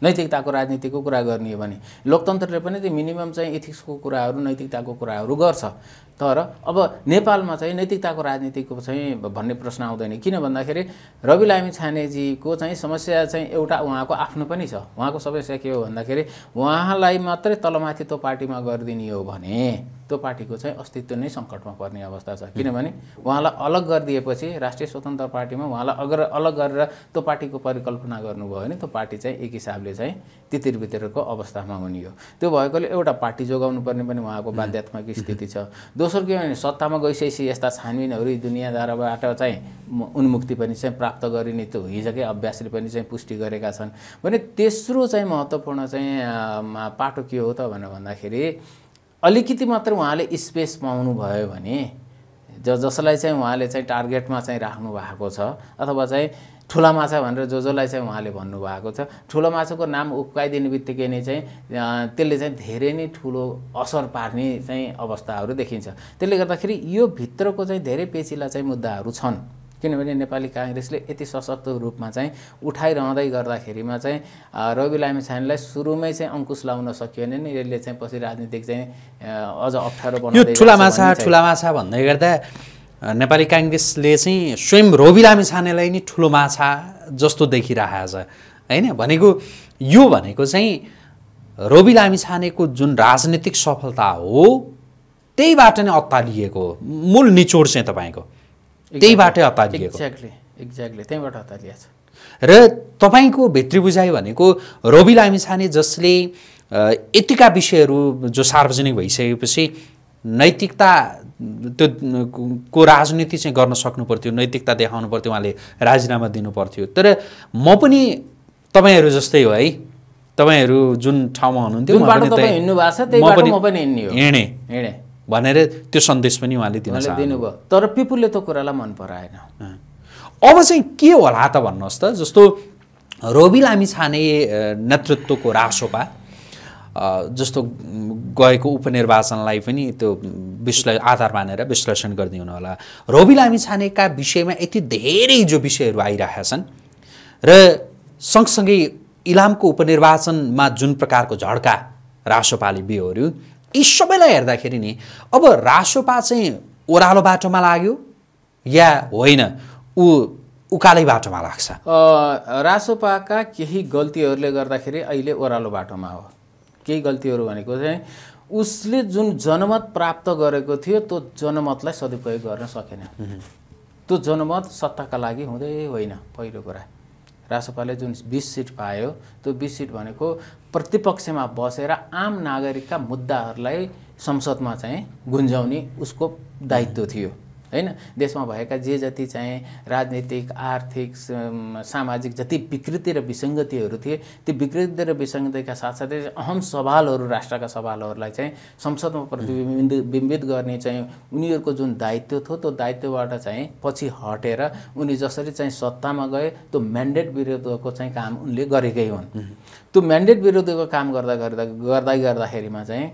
नैतिकताको राजनीतिको कुरा गर्ने हो भने लोकतन्त्रले पनि त्यो मिनिमम चाहिँ एथिक्सको कुराहरू नैतिकताको कुराहरू गर्छ। तर अब नेपालमा चाहिँ नैतिकताको राजनीतिको चाहिँ भन्ने प्रश्न आउँदैन। किन भन्दाखेरि रवि लामिछानेजीको चाहिँ समस्या चाहिँ एउटा उहाँको आफ्नो पनि छ। उहाँको समस्या के हो भन्दाखेरि उहाँलाई मात्रै तलमाथि त्यो पार्टीमा गरिदिने हो भने त्यो पार्टीको चाहिँ अस्तित्व नै सङ्कटमा पर्ने अवस्था छ। किनभने उहाँलाई अलग गरिदिएपछि राष्ट्रिय स्वतन्त्र पार्टीमा उहाँलाई अगर अलग गरेर त्यो पार्टीको परिकल्पना गर्नुभयो भने त्यो पार्टी चाहिँ एक हिसाबले चाहिँ तितिरबितिरको अवस्थामा हुने हो। त्यो भएकोले एउटा पार्टी जोगाउनु पर्ने पनि उहाँको बाध्यात्मक स्थिति छ। दोस्रो के भने सत्तामा गइसकेपछि यस्ता छानबिनहरू दुनियाँदारबाट चाहिँ उन्मुक्ति पनि चाहिँ प्राप्त गरिने त्यो हिजोकै अभ्यासले पनि चाहिँ पुष्टि गरेका छन् भने तेस्रो चाहिँ महत्त्वपूर्ण चाहिँ पाटो के हो त भनेर भन्दाखेरि अलिकति मात्र उहाँले स्पेस पाउनु भयो भने जसलाई चाहिँ उहाँले चाहिँ टार्गेटमा चाहिँ राख्नु भएको छ अथवा चाहिँ ठुला माछा भनेर जसलाई चाहिँ उहाँले भन्नुभएको छ ठुलो माछाको नाम उक्काइदिने बित्तिकै नै चाहिँ त्यसले चाहिँ धेरै नै ठुलो असर पार्ने चाहिँ अवस्थाहरू देखिन्छ। त्यसले गर्दाखेरि यो भित्रको चाहिँ धेरै पेचिला चाहिँ मुद्दाहरू छन्। किनभने नेपाली काङ्ग्रेसले यति सशक्त रूपमा चाहिँ उठाइरहँदै गर्दाखेरिमा चाहिँ रवि लामिछानेलाई सुरुमै चाहिँ अङ्कुश लाउन सकिएन नि यसले चाहिँ पछि राजनीतिक चाहिँ अझ अप्ठ्यारो बनाउँदै ठुला माछा भन्दै गर्दा नेपाली काङ्ग्रेसले चाहिँ स्वयं रवि लामिछानेलाई नि ठुलो माछा जस्तो देखिरहेको छ हैन। भनेको यो भनेको चाहिँ रवि लामिछानेको जुन राजनीतिक सफलता हो त्यहीबाट नै अत्तालिएको हो। मूल निचोड चाहिँ तपाईँको त्यहीबाटै अत्तालिएको। एक्ज्याक्टली त्यहीबाट अत्तालिएको छ। र तपाईँको भित्री बुझाइ भनेको रवि लामिछाने जसले यतिका विषयहरू जो सार्वजनिक भइसकेपछि नैतिकता त्यो को राजनीति चाहिँ गर्न सक्नु पर्थ्यो, नैतिकता देखाउनु पर्थ्यो, उहाँले राजीनामा दिनु पर्थ्यो। तर म पनि तपाईँहरू जस्तै हो है, तपाईँहरू जुन ठाउँमा हुनुहुन्थ्यो हिँडे भनेर त्यो सन्देश पनि उहाँले दिनुभयो। तर पिपुलले त्यो कुरालाई मन पराएन। अब चाहिँ के होला त भन्नुहोस् त। जस्तो रवि लामिछाने नेतृत्वको रासोपा जस्तो गएको उपनिर्वाचनलाई पनि त्यो आधार मानेर विश्लेषण गर्दै हुनु होला। रवि लामिछानेका विषयमा यति धेरै जो विषयहरू आइरहेका छन् र सँगसँगै इलामको उपनिर्वाचनमा जुन प्रकारको झड्का रासोपाले बिहोर्यो यी सबैलाई हेर्दाखेरि नि अब रासोपा चाहिँ ओह्रालो बाटोमा लाग्यो या होइन उकालै बाटोमा लाग्छ। रासोपाका केही गल्तीहरूले गर्दाखेरि अहिले ओह्रालो बाटोमा हो। केही गल्तीहरू भनेको चाहिँ उसले जुन जनमत प्राप्त गरेको थियो त्यो जनमतलाई सदुपयोग गर्न सकेन। त्यो जनमत सत्ताका लागि हुँदै होइन। पहिलो कुरा रासोपाले जुन 20 सिट पायो त्यो 20 सिट भनेको प्रतिपक्षमा बसेर आम नागरिकका मुद्दाहरूलाई संसदमा चाहिँ गुन्जाउने उसको दायित्व थियो हैन। देशमा भएका जे जति चाहिँ राजनीतिक आर्थिक सामाजिक जति विकृति र विसङ्गतिहरू थिए त्यो विकृति र विसङ्गतिका साथसाथै अहम सवालहरू राष्ट्रका सवालहरूलाई चाहिँ संसदमा प्रतिबिम्बित गर्ने चाहिँ उनीहरूको जुन दायित्व थियो त्यो दायित्वबाट चाहिँ पछि हटेर उनी जसरी चाहिँ सत्तामा गए त्यो म्यान्डेट विरुद्धको चाहिँ काम उनले गरेकै हुन्। त्यो म्यान्डेट विरुद्धको काम गर्दाखेरिमा चाहिँ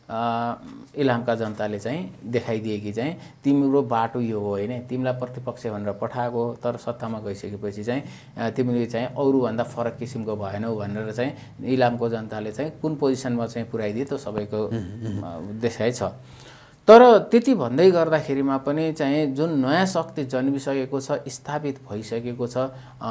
इलामका जनताले चाहिँ देखाइदिए कि चाहिँ तिम्रो बाटो यो हो होइन, तिमीलाई प्रतिपक्ष भनेर पठाएको तर सत्तामा गइसकेपछि चाहिँ तिमीले चाहिँ अरूभन्दा फरक किसिमको भएनौ भनेर चाहिँ इलामको जनताले चाहिँ कुन पोजिसनमा चाहिँ पुर्याइदिए त्यो सबैको देखाइ छ। तर त्यति भन्दै गर्दाखेरिमा पनि चाहिँ जुन नयाँ शक्ति जन्मिसकेको छ, स्थापित भइसकेको छ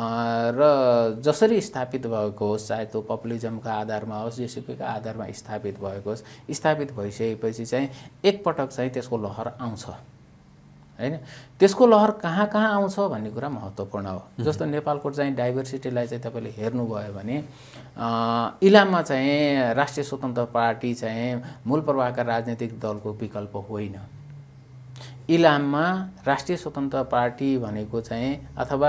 र जसरी स्थापित भएको होस्, चाहे त्यो पपुलिजमका आधारमा होस्, जेसुकैका आधारमा स्थापित भएको होस्, स्थापित भइसकेपछि चाहिँ एकपटक चाहिँ त्यसको लहर आउँछ हैन। त्यसको लहर कहाँ कहाँ आउँछ भन्ने कुरा महत्त्वपूर्ण हो। जस्तो नेपालको चाहिँ डाइभर्सिटीलाई चाहिँ तपाईँले हेर्नुभयो भने इलाममा चाहिँ राष्ट्रिय स्वतन्त्र पार्टी चाहिँ मूल प्रवाहका राजनीतिक दलको विकल्प होइन। इलाममा राष्ट्रिय स्वतन्त्र पार्टी भनेको चाहिँ अथवा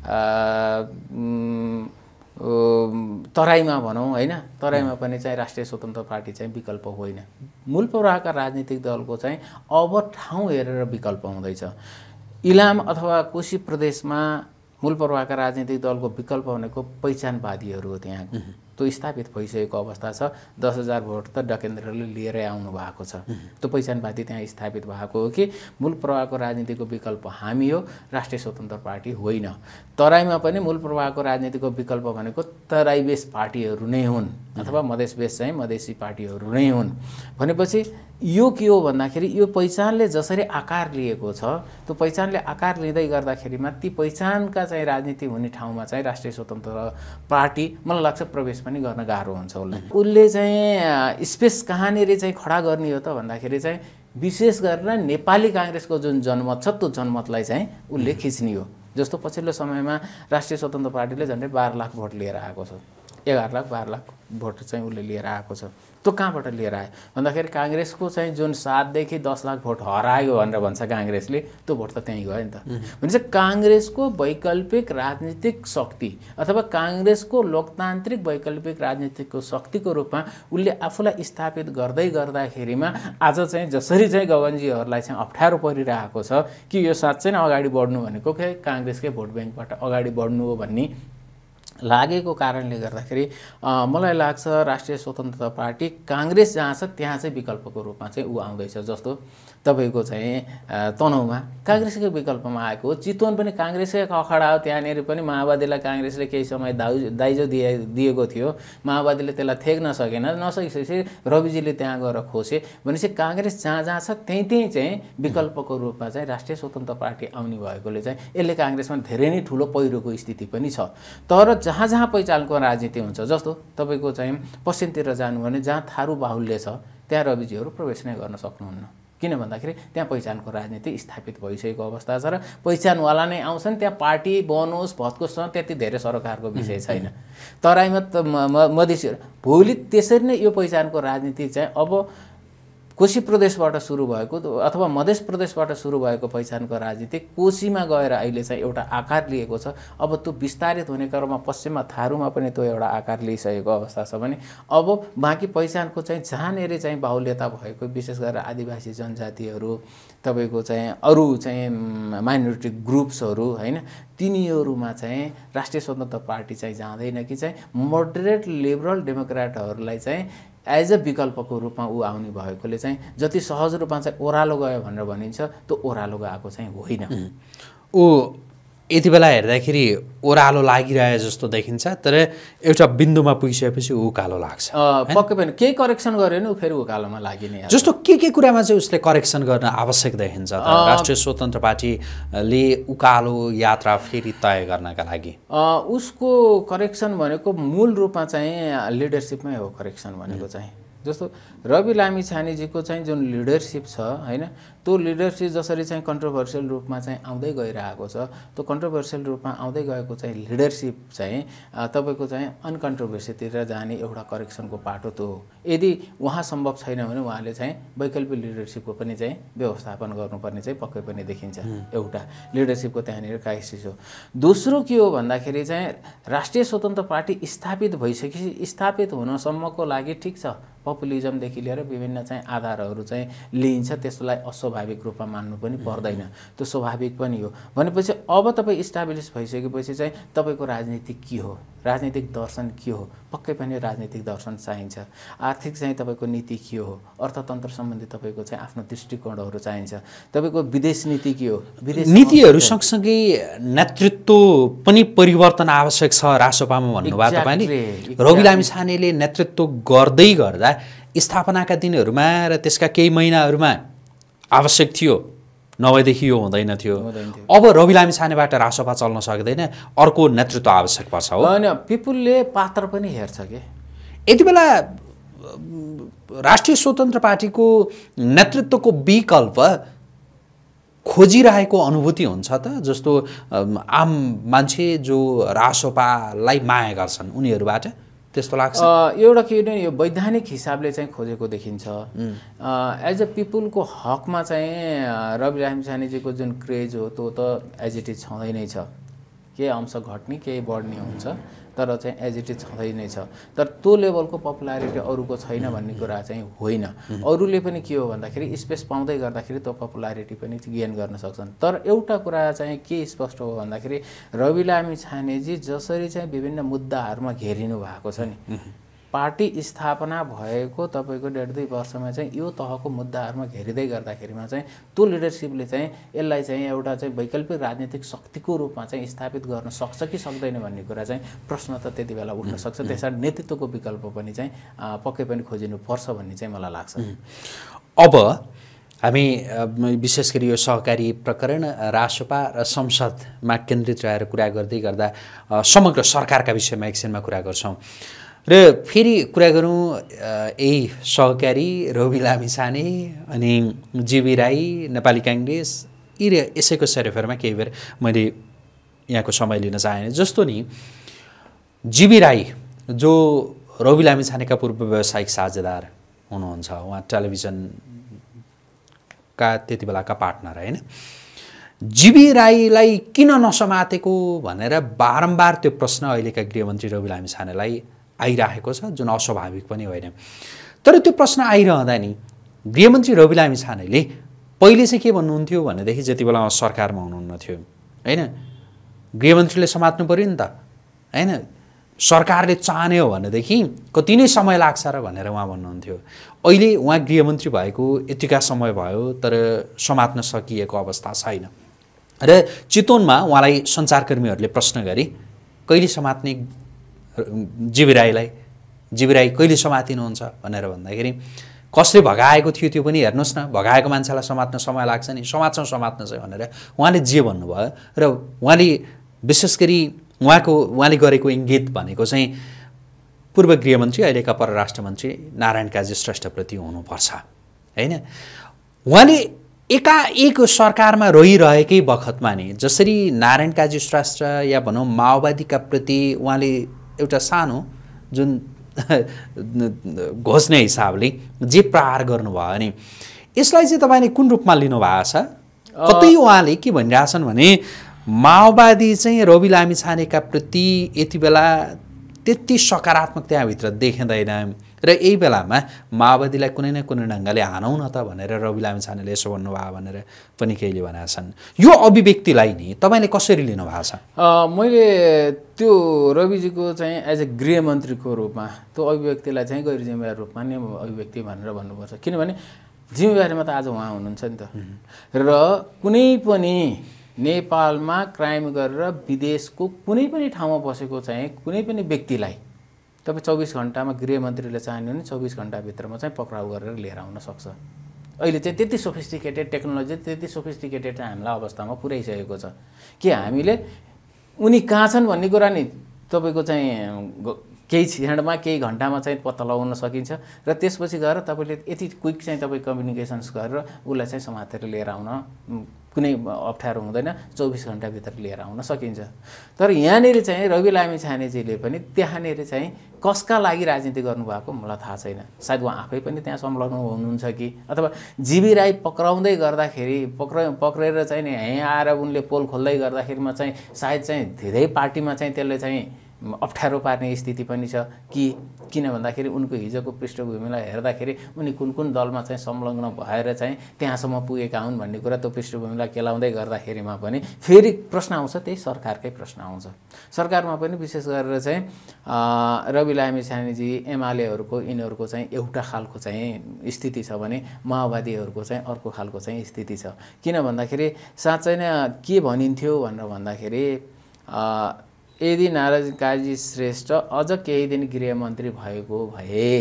तराईमा भनौँ होइन, तराईमा पनि चाहिँ राष्ट्रिय स्वतन्त्र पार्टी चाहिँ विकल्प होइन। मूल प्रवाहका राजनीतिक दलको चाहिँ अब ठाउँ हेरेर विकल्प हुँदैछ। इलाम अथवा कोशी प्रदेशमा मूल प्रवाहका राजनीतिक दलको विकल्प भनेको पहिचानवादीहरू हो। त्यहाँ त्यो स्थापित भइसकेको अवस्था छ। 10,000 भोट त डकेन्द्रले लिएरै आउनु भएको छ। त्यो पहिचानवादी त्यहाँ स्थापित भएको हो कि मूल प्रवाहको राजनीतिको विकल्प हामी हो, राष्ट्रिय स्वतन्त्र पार्टी होइन। तराईमा पनि मूल प्रवाहको राजनीतिको विकल्प भनेको तराई बेस पार्टीहरू नै हुन् अथवा मधेस बेस चाहिँ मधेसी पार्टीहरू नै हुन्। भनेपछि यो के हो भन्दाखेरि यो पहिचानले जसरी आकार लिएको छ, त्यो पहिचानले आकार लिँदै गर्दाखेरिमा ती पहिचानका चाहिँ राजनीति हुने ठाउँमा चाहिँ राष्ट्रिय स्वतन्त्र पार्टी मलाई लाग्छ प्रवेश पनि गर्न गाह्रो हुन्छ उसले चाहिँ स्पेस कहाँनिर चाहिँ खडा गर्ने हो त भन्दाखेरि चाहिँ विशेष गरेर नेपाली काङ्ग्रेसको जुन जनमत छ त्यो जनमतलाई चाहिँ उसले खिच्ने हो। जस्तो पछिल्लो समयमा राष्ट्रिय स्वतन्त्र पार्टीले झन्डै 12 लाख भोट लिएर आएको छ, 11 लाख 12 लाख भोट चाहिँ उसले लिएर आएको छ। त्यो कहाँबाट लिएर आयो भन्दाखेरि काङ्ग्रेसको चाहिँ जुन 7 देखि 10 लाख भोट हरायो भनेर भन्छ काङ्ग्रेसले, त्यो भोट त त्यहीँ गयो नि त। भनेपछि काङ्ग्रेसको वैकल्पिक राजनीतिक शक्ति अथवा काङ्ग्रेसको लोकतान्त्रिक वैकल्पिक राजनीतिको शक्तिको रूपमा उसले आफूलाई स्थापित गर्दै गर्दाखेरिमा आज चाहिँ जसरी चाहिँ गगनजीहरूलाई चाहिँ अप्ठ्यारो परिरहेको छ कि यो साँच्चै नै अगाडि बढ्नु भनेको के काङ्ग्रेसकै भोट ब्याङ्कबाट अगाडि बढ्नु हो भन्ने लागेको कारणले गर्दाखेरि मलाई लाग्छ राष्ट्रिय स्वतन्त्र पार्टी काङ्ग्रेस जहाँ छ त्यहाँ चाहिँ विकल्पको रूपमा चाहिँ ऊ आउँदैछ। जस्तो तपाईँको चाहिँ तनहुमा काङ्ग्रेसकै विकल्पमा आएको हो, चितवन पनि काङ्ग्रेसकै अखडा हो, त्यहाँनिर पनि माओवादीलाई काङ्ग्रेसले केही समय दाइजो दिएको थियो, माओवादीले त्यसलाई थेक्न सकेन, नसकेपछि रविजीले त्यहाँ गएर खोसे। भनेपछि काङ्ग्रेस जहाँ जहाँ छ त्यहीँ त्यहीँ चाहिँ विकल्पको रूपमा चाहिँ राष्ट्रिय स्वतन्त्र पार्टी आउने भएकोले चाहिँ यसले काङ्ग्रेसमा धेरै नै ठुलो पहिरोको स्थिति पनि छ। तर जहाँ जहाँ पहिचानको राजनीति हुन्छ, जस्तो तपाईँको चाहिँ पश्चिमतिर जानु भने जहाँ थारू बाहुल्य छ त्यहाँ रविजीहरू प्रवेश नै गर्न सक्नुहुन्न। किन भन्दाखेरि त्यहाँ पहिचानको राजनीति स्थापित भइसकेको अवस्था छ र पहिचानवाला नै आउँछन्, त्यहाँ पार्टी बनोस् भत्कोस् त्यति धेरै सरकारको विषय छैन। तराईमा त मधेसी भोलि त्यसरी नै यो पहिचानको राजनीति चाहिँ अब कोशी प्रदेशबाट सुरु भएको अथवा मधेस प्रदेशबाट सुरु भएको पहिचानको राजनीति कोशीमा गएर अहिले चाहिँ एउटा आकार लिएको छ। अब त्यो विस्तारित हुने क्रममा पश्चिममा थारूमा पनि त्यो एउटा आकार लिइसकेको अवस्था छ भने अब बाँकी पहिचानको चाहिँ जहाँनिर चाहिँ बाहुल्यता भएको विशेष गरेर आदिवासी जनजातिहरू तपाईँको चाहिँ अरू चाहिँ माइनोरिटी ग्रुप्सहरू होइन, तिनीहरूमा चाहिँ राष्ट्रिय स्वतन्त्र पार्टी चाहिँ जाँदैन कि चाहिँ मोडरेट लिबरल डेमोक्रेटहरूलाई चाहिँ एज अ विकल्पको रूपमा ऊ आउने भएकोले चाहिँ जति सहज रूपमा चाहिँ ओह्रालो गयो भनेर भनिन्छ त्यो ओह्रालो गएको चाहिँ होइन। ऊ यति बेला हेर्दाखेरि ओह्रालो लागिरहे जस्तो देखिन्छ, तर एउटा बिन्दुमा पुगिसकेपछि उकालो लाग्छ। पक्कै पनि केही करेक्सन गर्यो भने ऊ फेरि उकालोमा लागिने। जस्तो के कुरामा चाहिँ उसले करेक्सन गर्न आवश्यक देखिन्छ त राष्ट्रिय स्वतन्त्र पार्टीले उकालो यात्रा फेरि तय गर्नका लागि? उसको करेक्सन भनेको मूल रूपमा चाहिँ लिडरसिपमै हो करेक्सन भनेको चाहिँ। जस्तो रवि लामिछानेजीको चाहिँ जुन लिडरसिप छ होइन, त्यो लिडरसिप जसरी चाहिँ कन्ट्रोभर्सियल रूपमा चाहिँ आउँदै गइरहेको छ, त्यो कन्ट्रोभर्सियल रूपमा आउँदै गएको चाहिँ लिडरसिप चाहिँ तपाईँको चाहिँ अनकन्ट्रोभर्सीतिर जाने एउटा करेक्सनको पाटो त्यो हो। यदि उहाँ सम्भव छैन भने उहाँले चाहिँ वैकल्पिक लिडरसिपको पनि चाहिँ व्यवस्थापन गर्नुपर्ने चाहिँ पक्कै पनि देखिन्छ। एउटा लिडरसिपको त्यहाँनिर क्राइसिस हो। दोस्रो के हो भन्दाखेरि चाहिँ राष्ट्रिय स्वतन्त्र पार्टी स्थापित भइसकेपछि स्थापित हुनसम्मको लागि ठिक छ पपुलिजमदेखि लिएर विभिन्न चाहिँ आधारहरू चाहिँ लिइन्छ, त्यसलाई अस्वाभाविक रूपमा मान्नु पनि पर्दैन, त्यो स्वाभाविक पनि हो। भनेपछि अब तपाईँ इस्टाब्लिस भइसकेपछि चाहिँ तपाईँको राजनीति के हो, राजनीतिक दर्शन के हो, पक्कै पनि राजनीतिक दर्शन चाहिन्छ। आर्थिक चाहिँ तपाईँको नीति के हो, अर्थतन्त्र सम्बन्धी तपाईँको चाहिँ आफ्नो दृष्टिकोणहरू चाहिन्छ। तपाईँको विदेश नीति के हो, विदेश नीतिहरू सँगसँगै नेतृत्व पनि परिवर्तन आवश्यक छ रासोपामा भन्नुभयो तपाईँले। रवि लामिछानेले नेतृत्व गर्दै गर्दा स्थापनाका दिनहरूमा र त्यसका केही महिनाहरूमा आवश्यक थियो, नभएदेखि यो हुँदैन थियो। अब रवि लामिछानेबाट रासोपा चल्न सक्दैन, अर्को नेतृत्व आवश्यक पर्छ हो। होइन, पिपुलले पात्र पनि हेर्छ कि यति बेला राष्ट्रिय स्वतन्त्र पार्टीको नेतृत्वको विकल्प खोजिरहेको अनुभूति हुन्छ त? जस्तो आम मान्छे जो रासोपालाई माया गर्छन् उनीहरूबाट त्यस्तो लाग्छ? एउटा के भने यो वैधानिक हिसाबले चाहिँ खोजेको देखिन्छ। एज अ पिपुलको हकमा चाहिँ रवि लामिछानेजीको जुन क्रेज हो त्यो त एज इट इज छँदै नै छ, केही अंश घट्ने केही बढ्ने हुन्छ। तर चाहिँ एज इट इज छँदै नै छ। तर त्यो लेभलको पपुलारिटी अरूको छैन भन्ने कुरा चाहिँ होइन। अरूले पनि के हो भन्दाखेरि स्पेस पाउँदै गर्दाखेरि त्यो पपुलारिटी पनि गेन गर्न सक्छन्। तर एउटा कुरा चाहिँ के स्पष्ट हो भन्दाखेरि रवि लामिछानेजी जसरी चाहिँ विभिन्न मुद्दाहरूमा घेरिनु भएको छ नि, पार्टी स्थापना भएको तपाईँको 1.5-2 वर्षमा चाहिँ यो तहको मुद्दाहरूमा घेरिँदै गर्दाखेरिमा चाहिँ त्यो लिडरसिपले चाहिँ यसलाई चाहिँ एउटा चाहिँ वैकल्पिक राजनीतिक शक्तिको रूपमा चाहिँ स्थापित गर्न सक्छ कि सक्दैन भन्ने कुरा चाहिँ प्रश्न त त्यति बेला उठ्न सक्छ। त्यसैले नेतृत्वको विकल्प पनि चाहिँ पक्कै पनि खोजिनुपर्छ भन्ने चाहिँ मलाई लाग्छ। अब हामी विशेष गरी यो सहकारी प्रकरण रासोपा र संसदमा केन्द्रित रहेर कुरा गर्दै गर्दा समग्र सरकारका विषयमा एकछिनमा कुरा गर्छौँ र फेरि कुरा गरौँ यही सहकारी रवि लामिछाने अनि जीवी राई नेपाली काङ्ग्रेस यसैको सेरोफेरमा केही बेर मैले यहाँको समय लिन चाहेँ। जस्तो नि जीवी राई जो रवि लामिछानेका पूर्व व्यावसायिक साझेदार हुनुहुन्छ, उहाँ टेलिभिजनका त्यति बेलाका पार्टनर होइन, जीवी राईलाई किन नसमातेको भनेर बारम्बार त्यो प्रश्न अहिलेका गृहमन्त्री रवि लामिछानेलाई आइरहेको छ, जुन अस्वाभाविक पनि होइन। तर त्यो प्रश्न आइरहँदा नि गृहमन्त्री रवि लामिछानेले पहिले चाहिँ के भन्नुहुन्थ्यो भनेदेखि जति बेला सरकारमा हुनुहुन्न थियो होइन, गृहमन्त्रीले समात्नु पऱ्यो नि त होइन, सरकारले चाहने हो भनेदेखि कति नै समय लाग्छ र भनेर उहाँ भन्नुहुन्थ्यो। अहिले उहाँ गृहमन्त्री भएको यतिका समय भयो तर समात्न सकिएको अवस्था छैन र चितवनमा उहाँलाई सञ्चारकर्मीहरूले प्रश्न गरे कहिले समात्ने जीवी राईलाई, जीवी राई कहिले समातिनुहुन्छ भनेर भन्दाखेरि कसले भगाएको थियो त्यो पनि हेर्नुहोस् न, भगाएको मान्छेलाई समात्न समय लाग्छ नि, समात्न चाहिँ भनेर उहाँले जे भन्नुभयो र उहाँले विशेष गरी उहाँले गरेको इङ्गित भनेको चाहिँ पूर्व गृहमन्त्री अहिलेका परराष्ट्र मन्त्री नारायण काजी श्रेष्ठप्रति हुनुपर्छ होइन। उहाँले एकाएक सरकारमा रहिरहेकै बखतमा नि जसरी नारायण काजी श्रेष्ठ या भनौँ माओवादीका प्रति उहाँले एउटा सानो जुन घोषणे हिसाबले जे प्रहार गर्नुभयो नि, यसलाई चाहिँ तपाईँले कुन रूपमा लिनुभएको छ? कतै उहाँले के भनिरहेछन् भने माओवादी चाहिँ रवि लामिछानेका प्रति यति बेला त्यति सकारात्मक त्यहाँभित्र देखिँदैन र यही बेलामा माओवादीलाई कुनै न कुनै ढङ्गले हानौँ न त भनेर रवि लामिछानेले यसो भन्नुभयो भनेर पनि केहीले भनेका छन्। यो अभिव्यक्तिलाई नि तपाईँले कसरी लिनुभएको छ? मैले त्यो रविजीको चाहिँ एज ए गृहमन्त्रीको रूपमा त्यो अभिव्यक्तिलाई चाहिँ गैर जिम्मेवार रूपमा नै अभिव्यक्ति भनेर भन्नुपर्छ। किनभने जिम्मेवारीमा त आज उहाँ हुनुहुन्छ नि त र कुनै पनि नेपालमा क्राइम गरेर विदेशको कुनै पनि ठाउँमा बसेको चाहिँ कुनै पनि व्यक्तिलाई तपाईँ 24 घण्टामा गृहमन्त्रीले चाहनु भने 24 घण्टाभित्रमा चाहिँ पक्राउ गरेर लिएर आउन सक्छ। अहिले चाहिँ त्यति सोफिस्टिकेटेड टेक्नोलोजी, त्यति सोफिस्टिकेटेड चाहिँ हामीलाई अवस्थामा पुर्याइसकेको छ कि हामीले उनी कहाँ छन् भन्ने कुरा नि तपाईँको चाहिँ केही क्षणमा केही घन्टामा चाहिँ पत्ता लगाउन सकिन्छ र त्यसपछि गएर तपाईँले यति क्विक चाहिँ तपाईँ कम्युनिकेसन्स गरेर उसलाई चाहिँ समातेर लिएर आउन कुनै अप्ठ्यारो हुँदैन, 24 घण्टाभित्र लिएर आउन सकिन्छ। तर यहाँनिर चाहिँ रवि लामिछानेजीले पनि त्यहाँनिर चाहिँ कसका लागि राजनीति गर्नुभएको मलाई थाहा छैन। सायद उहाँ आफै पनि त्यहाँ संलग्न हुनुहुन्छ कि अथवा जीवी राई पक्राउँदै गर्दाखेरि पक्रेर चाहिँ नि यहाँ आएर उनले पोल खोल्दै गर्दाखेरिमा चाहिँ सायद चाहिँ धेरै पार्टीमा चाहिँ त्यसले चाहिँ अप्ठ्यारो पार्ने स्थिति पनि छ कि किन भन्दाखेरि उनको हिजोको पृष्ठभूमिलाई हेर्दाखेरि उनी कुन कुन दलमा चाहिँ संलग्न भएर चाहिँ त्यहाँसम्म पुगेका हुन् भन्ने कुरा त्यो पृष्ठभूमिलाई केलाउँदै गर्दाखेरिमा पनि फेरि प्रश्न आउँछ, त्यही सरकारकै प्रश्न आउँछ। सरकारमा पनि विशेष गरेर चाहिँ रवि लामिछानेजी एमालेहरूको यिनीहरूको चाहिँ एउटा खालको चाहिँ स्थिति छ भने माओवादीहरूको चाहिँ अर्को खालको चाहिँ स्थिति छ। किन भन्दाखेरि साँच्चै नै के भनिन्थ्यो भनेर भन्दाखेरि यदि नारायण काजी श्रेष्ठ अझ केही दिन गृहमन्त्री भएको भए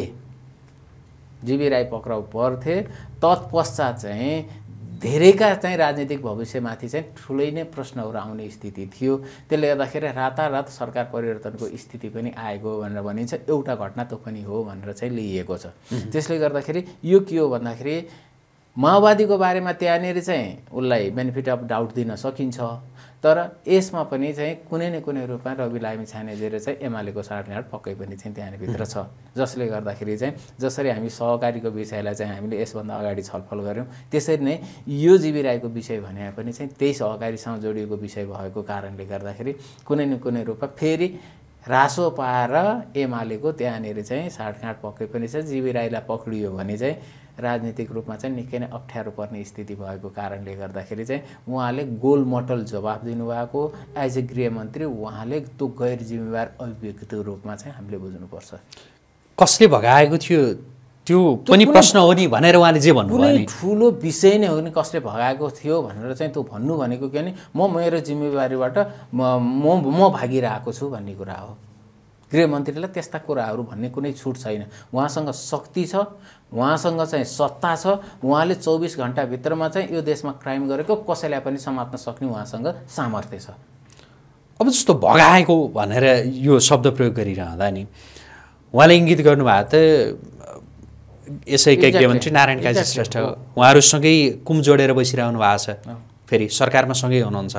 जीवी राई पक्राउ पर्थे, तत्पश्चात चाहिँ धेरैका चाहिँ राजनीतिक भविष्यमाथि चाहिँ ठुलै नै प्रश्नहरू आउने स्थिति थियो। त्यसले गर्दाखेरि रातारात सरकार परिवर्तनको स्थिति पनि आएको भनेर भनिन्छ। एउटा घटना त्यो पनि हो भनेर चाहिँ लिइएको छ। त्यसले गर्दाखेरि यो के हो भन्दाखेरि माओवादीको बारेमा त्यहाँनिर चाहिँ उसलाई बेनिफिट अफ डाउट दिन सकिन्छ, तर यसमा पनि चाहिँ कुनै न कुनै रूपमा रवि लामिछानेजी चाहिँ एमालेको साँठगाँठ पक्कै पनि चाहिँ त्यहाँभित्र छ। जसले गर्दाखेरि चाहिँ जसरी हामी सहकारीको विषयलाई चाहिँ हामीले यसभन्दा अगाडि छलफल गऱ्यौँ त्यसरी नै यो जीवी राईको विषय भने पनि चाहिँ त्यही सहकारीसँग जोडिएको विषय भएको कारणले गर्दाखेरि कुनै न कुनै रूपमा फेरि रासोपा र एमालेको त्यहाँनिर चाहिँ साँठगाँठ पक्कै पनि छ। जीवी राईलाई पक्रियो भने चाहिँ राजनीतिक रूपमा चाहिँ निकै नै अप्ठ्यारो पर्ने स्थिति भएको कारणले गर्दाखेरि चाहिँ उहाँले गोलमटल जवाफ दिनुभएको एज ए गृहमन्त्री उहाँले त्यो गैर जिम्मेवार अभिव्यक्तिको रूपमा चाहिँ हामीले बुझ्नुपर्छ। कसले भगाएको थियो त्यो पनि प्रश्न हो नि भनेर उहाँले जे भन्नुभयो कुनै नि ठुलो विषय नै हो नि कसले भगाएको थियो भनेर चाहिँ त्यो भन्नु भनेको के नि म मेरो जिम्मेवारीबाट म भागिरहेको छु भन्ने कुरा हो। गृहमन्त्रीलाई त्यस्ता कुराहरू भन्ने कुनै छुट छैन। उहाँसँग शक्ति छ, उहाँसँग चाहिँ सत्ता छ, उहाँले 24 घण्टाभित्रमा चाहिँ यो देशमा क्राइम गरेको कसैलाई पनि समात्न सक्ने उहाँसँग सामर्थ्य छ। अब जस्तो भगाएको भनेर यो शब्द प्रयोग गरिरहँदा नि उहाँले इङ्गित गर्नुभएको त यसैका गृहमन्त्री नारायण काजी श्रेष्ठ उहाँहरूसँगै कुम जोडेर बसिरहनु भएको छ, फेरि सरकारमा सँगै हुनुहुन्छ।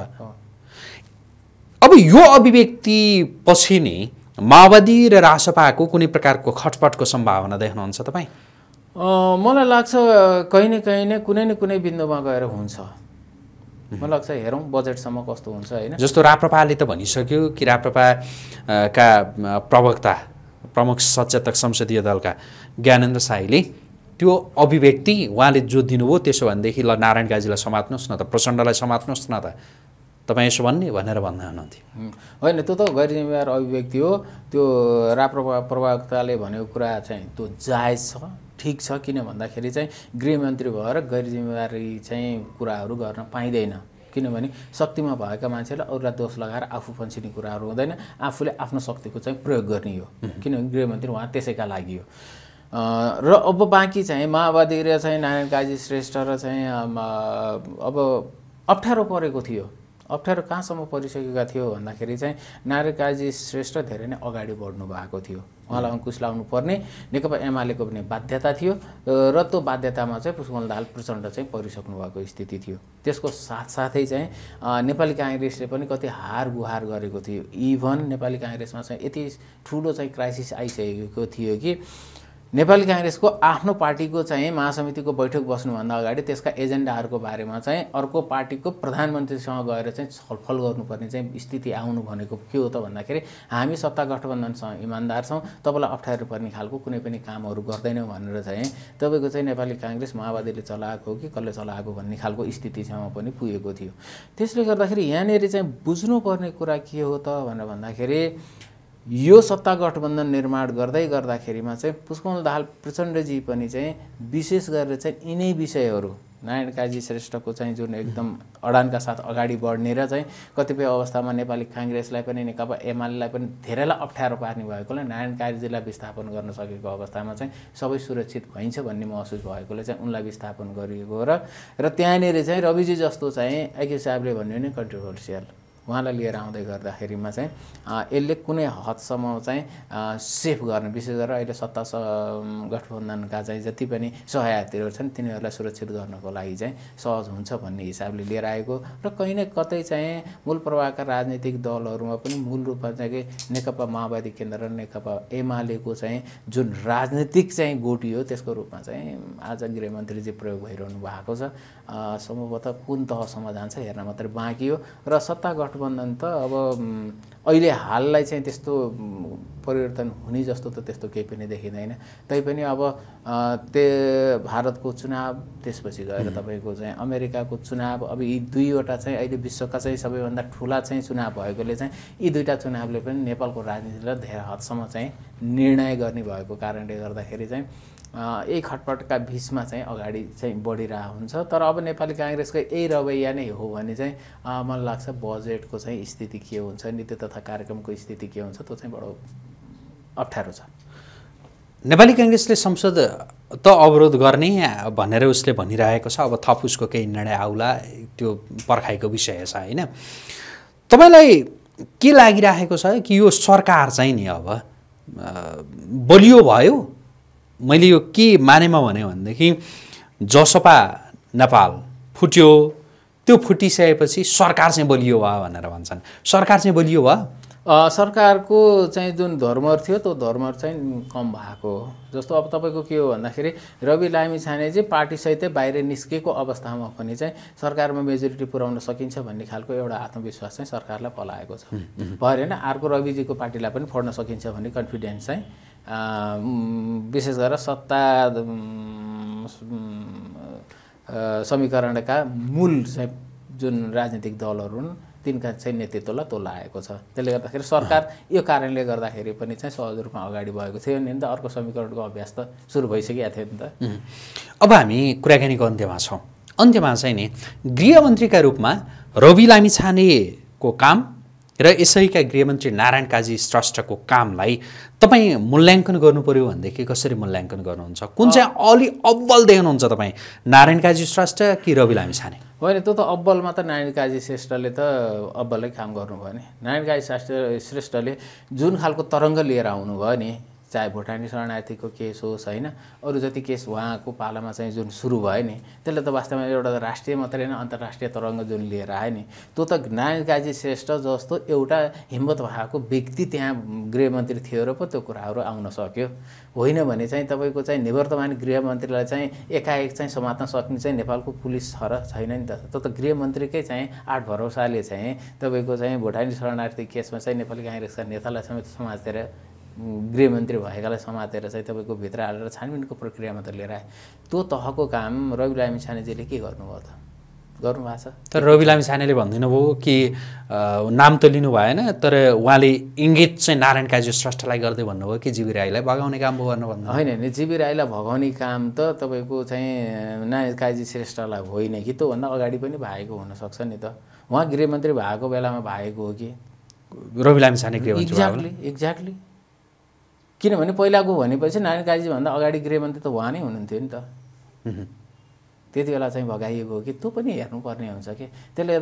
अब यो अभिव्यक्ति पछि नि माओवादी र रासपाको कुनै प्रकारको खटपटको सम्भावना देख्नुहुन्छ तपाईँ? मलाई लाग्छ कहीँ न कुनै बिन्दुमा गएर हुन्छ। मलाई लाग्छ हेरौँ बजेटसम्म कस्तो हुन्छ होइन। जस्तो राप्रपाले त भनिसक्यो कि राप्रपाका प्रवक्ता प्रमुख सचेतक संसदीय दलका ज्ञानेन्द्र शाहीले त्यो अभिव्यक्ति उहाँले जो दिनुभयो त्यसो भनेदेखि ल नारायण काजीलाई समात्नुहोस् न त, प्रचण्डलाई समात्नुहोस् न त, तपाईँ यसो भन्ने भनेर भन्दै हुनुहुन्थ्यो। होइन त्यो त गैर जिम्मेवार अभिव्यक्ति हो। त्यो राप्रपा प्रवक्ताले भनेको कुरा चाहिँ त्यो जायज छ, ठिक छ। किन भन्दाखेरि चाहिँ गृहमन्त्री भएर गैर जिम्मेवारी चाहिँ कुराहरू गर्न पाइँदैन। किनभने शक्तिमा भएका मान्छेले अरूलाई दोष लगाएर आफू पन्छिने कुराहरू हुँदैन, आफूले आफ्नो शक्तिको चाहिँ प्रयोग गर्ने हो। किनभने गृहमन्त्री उहाँ त्यसैका लागि हो। र अब बाँकी चाहिँ माओवादी र चाहिँ नारायण काजी श्रेष्ठ र चाहिँ अब अप्ठ्यारो परेको थियो। अप्ठ्यारो कहाँसम्म परिसकेका थियो भन्दाखेरि चाहिँ नारायण काजी श्रेष्ठ धेरै नै अगाडि बढ्नु भएको थियो। उहाँलाई अङ्कुश लाउनु पर्ने नेकपा एमालेको पनि बाध्यता थियो र त्यो बाध्यतामा चाहिँ पुष्पकमल दाहाल प्रचण्ड चाहिँ परिसक्नु भएको स्थिति थियो। त्यसको साथसाथै चाहिँ नेपाली काङ्ग्रेसले पनि कति हार गुहार गरेको थियो। इभन नेपाली काङ्ग्रेसमा चाहिँ यति ठुलो चाहिँ क्राइसिस आइसकेको थियो कि नेपाली काङ्ग्रेसको आफ्नो पार्टीको चाहिँ महासमितिको बैठक बस्नुभन्दा अगाडि त्यसका एजेन्डाहरूको बारेमा चाहिँ अर्को पार्टीको प्रधानमन्त्रीसँग गएर चाहिँ छलफल गर्नुपर्ने चाहिँ स्थिति आउनु भनेको के हो त भन्दाखेरि हामी सत्ता गठबन्धनसँग इमान्दार छौँ, तपाईँलाई अप्ठ्यारो पर्ने खालको कुनै पनि कामहरू गर्दैनौँ भनेर चाहिँ तपाईँको चाहिँ नेपाली काङ्ग्रेस माओवादीले चलाएको हो कि कसले चलाएको भन्ने खालको स्थितिसम्म पनि पुगेको थियो। त्यसले गर्दाखेरि यहाँनिर चाहिँ बुझ्नुपर्ने कुरा के हो त भनेर भन्दाखेरि यो सत्ता गठबन्धन निर्माण गर्दाखेरिमा चाहिँ पुष्पकमल दाहाल प्रचण्डजी पनि चाहिँ विशेष गरेर चाहिँ यिनै विषयहरू नारायण काजी श्रेष्ठको चाहिँ जुन एकदम अडानका साथ अगाडि बढ्ने र चाहिँ कतिपय अवस्थामा नेपाली काङ्ग्रेसलाई पनि नेकपा एमालेलाई पनि धेरैलाई अप्ठ्यारो पार्ने भएकोले नारायण काजीलाई विस्थापन गर्न सकेको अवस्थामा चाहिँ सबै सुरक्षित भइन्छ भन्ने महसुस भएकोले चाहिँ उनलाई विस्थापन गरिएको र त्यहाँनिर चाहिँ रविजी जस्तो चाहिँ एक हिसाबले भन्यो भने कन्ट्रोभर्सियल उहाँलाई लिएर आउँदै गर्दाखेरिमा चाहिँ यसले कुनै हदसम्म चाहिँ सेफ गर्न विशेष गरेर अहिले सत्ता गठबन्धनका चाहिँ जति पनि सहायताहरू छन् तिनीहरूलाई सुरक्षित गर्नको लागि चाहिँ सहज हुन्छ भन्ने हिसाबले लिएर आएको र कहीँ न कतै चाहिँ मूल प्रवाहका राजनीतिक दलहरूमा पनि मूल रूपमा चाहिँ नेकपा माओवादी केन्द्र र नेकपा एमालेको चाहिँ जुन राजनीतिक चाहिँ गोटी हो त्यसको रूपमा चाहिँ आज गृहमन्त्रीजी प्रयोग भइरहनु भएको छ। सम्भवतः कुन तहसम्म जान्छ हेर्न मात्रै बाँकी हो र सत्ता गठबन्धन त अब अहिले हाललाई चाहिँ त्यस्तो परिवर्तन हुने जस्तो त त्यस्तो केही पनि देखिँदैन। तैपनि अब भारतको चुनाव त्यसपछि गएर तपाईँको चाहिँ अमेरिकाको चुनाव अब यी दुईवटा चाहिँ अहिले विश्वका चाहिँ सबैभन्दा ठुला चाहिँ चुनाव भएकोले चाहिँ यी दुईवटा चुनावले पनि नेपालको राजनीतिलाई धेरै हदसम्म चाहिँ निर्णय गर्ने भएको कारणले गर्दाखेरि चाहिँ यही खटपटका बिचमा चाहिँ अगाडि चाहिँ बढिरहेको हुन्छ। तर अब नेपाली काङ्ग्रेसको यही रवैया नै हो भने चाहिँ मलाई लाग्छ बजेटको चाहिँ स्थिति के हुन्छ, नीति तथा कार्यक्रमको स्थिति के हुन्छ त्यो चाहिँ बडो अप्ठ्यारो छ। नेपाली काङ्ग्रेसले संसद त अवरोध गर्ने भनेर उसले भनिरहेको छ। अब थप उसको केही निर्णय आउला त्यो पर्खाइको विषय छ होइन। तपाईँलाई के लागिरहेको छ कि यो सरकार चाहिँ नि अब बलियो भयो? मैले यो के मानेमा भने भनेदेखि जसपा नेपाल फुट्यो, त्यो फुटिसकेपछि सरकार चाहिँ बलियो भयो भनेर भन्छन्। सरकार चाहिँ बलियो भयो? सरकारको चाहिँ जुन धर्मर थियो त्यो धर्मर चाहिँ कम भएको हो। जस्तो अब तपाईँको के हो भन्दाखेरि रवि लामिछाने चाहिँ पार्टीसहितै बाहिर निस्केको अवस्थामा पनि चाहिँ सरकारमा मेजोरिटी पुर्याउन सकिन्छ भन्ने खालको एउटा आत्मविश्वास चाहिँ सरकारलाई पलाएको छ। भएन अर्को रविजीको पार्टीलाई पनि फोड्न सकिन्छ भन्ने कन्फिडेन्स चाहिँ विशेष गरेर सत्ता समीकरणका मूल चाहिँ जुन राजनीतिक दलहरू हुन् तिनका चाहिँ नेतृत्वलाई त्यो लागेको छ। त्यसले गर्दाखेरि सरकार यो कारणले गर्दाखेरि पनि चाहिँ सहज रूपमा अगाडि भएको थियो नि त। अर्को समीकरणको अभ्यास त सुरु भइसकेको थियो नि त। अब हामी कुराकानीको अन्त्यमा छौँ। अन्त्यमा चाहिँ नि गृहमन्त्रीका रूपमा रवि लामिछानेको काम र यसैका गृहमन्त्री नारायण काजी श्रेष्ठको कामलाई तपाईँ मूल्याङ्कन गर्नु पर्यो भनेदेखि कसरी मूल्याङ्कन गर्नुहुन्छ? कुन चाहिँ अलि अब्बल देख्नुहुन्छ तपाईँ, नारायण काजी श्रेष्ठ कि रवि लामिछाने? होइन, त्यो त अब्बलमा त नारायण काजी श्रेष्ठले त अब्बलै काम गर्नुभयो नि। नारायण काजी श्रेष्ठले जुन खालको तरङ्ग लिएर आउनुभयो नि, चाहे भुटानी शरणार्थीको केस होस् होइन, अरू जति केस उहाँको पालामा चाहिँ जुन सुरु भयो नि, त्यसले त वास्तवमा एउटा राष्ट्रिय मात्रै होइन अन्तर्राष्ट्रिय तरङ्ग जुन लिएर आयो नि, त्यो त नारायण काजी श्रेष्ठ जस्तो एउटा हिम्मत भएको व्यक्ति त्यहाँ गृहमन्त्री थियो र पो त्यो कुराहरू आउन सक्यो। होइन भने चाहिँ तपाईँको चाहिँ निवर्तमान गृहमन्त्रीलाई चाहिँ एकाएक चाहिँ समात्न सक्ने चाहिँ नेपालको पुलिस छ र छैन नि त। त्यो त गृहमन्त्रीकै चाहिँ आठ भरोसाले चाहिँ तपाईँको चाहिँ भुटानी शरणार्थी केसमा चाहिँ नेपाली काङ्ग्रेसका नेतालाई समेत समातेर गृहमन्त्री भएकालाई समातेर चाहिँ तपाईँको भित्र हालेर छानबिनको प्रक्रियामा त लिएर आए। त्यो तहको काम रवि लामिछानेजीले के गर्नुभयो त? गर्नुभएको छ। तर रवि लामिछानेले भन्दिनु भयो कि नाम त लिनु भएन, तर उहाँले इङ्गित चाहिँ नारायण काजी श्रेष्ठलाई गर्दै भन्नुभयो कि जीवी राईलाई भगाउने काम भयो भन्नु भन्नु होइन नि। जीवी राईलाई भगाउने काम त तपाईँको चाहिँ नारायण काजी श्रेष्ठलाई होइन कि त्योभन्दा अगाडि पनि भएको हुनसक्छ नि त। उहाँ गृहमन्त्री भएको बेलामा भएको हो कि रवि लामिछाने गृहमन्त्री? एक्ज्याक्टली। किनभने पहिलाको भनेपछि नारायण काजीभन्दा अगाडि गृहमन्त्री त उहाँ नै हुनुहुन्थ्यो नि त। त्यति बेला चाहिँ भगाइएको हो कि त्यो पनि हेर्नुपर्ने हुन्छ कि। त्यसले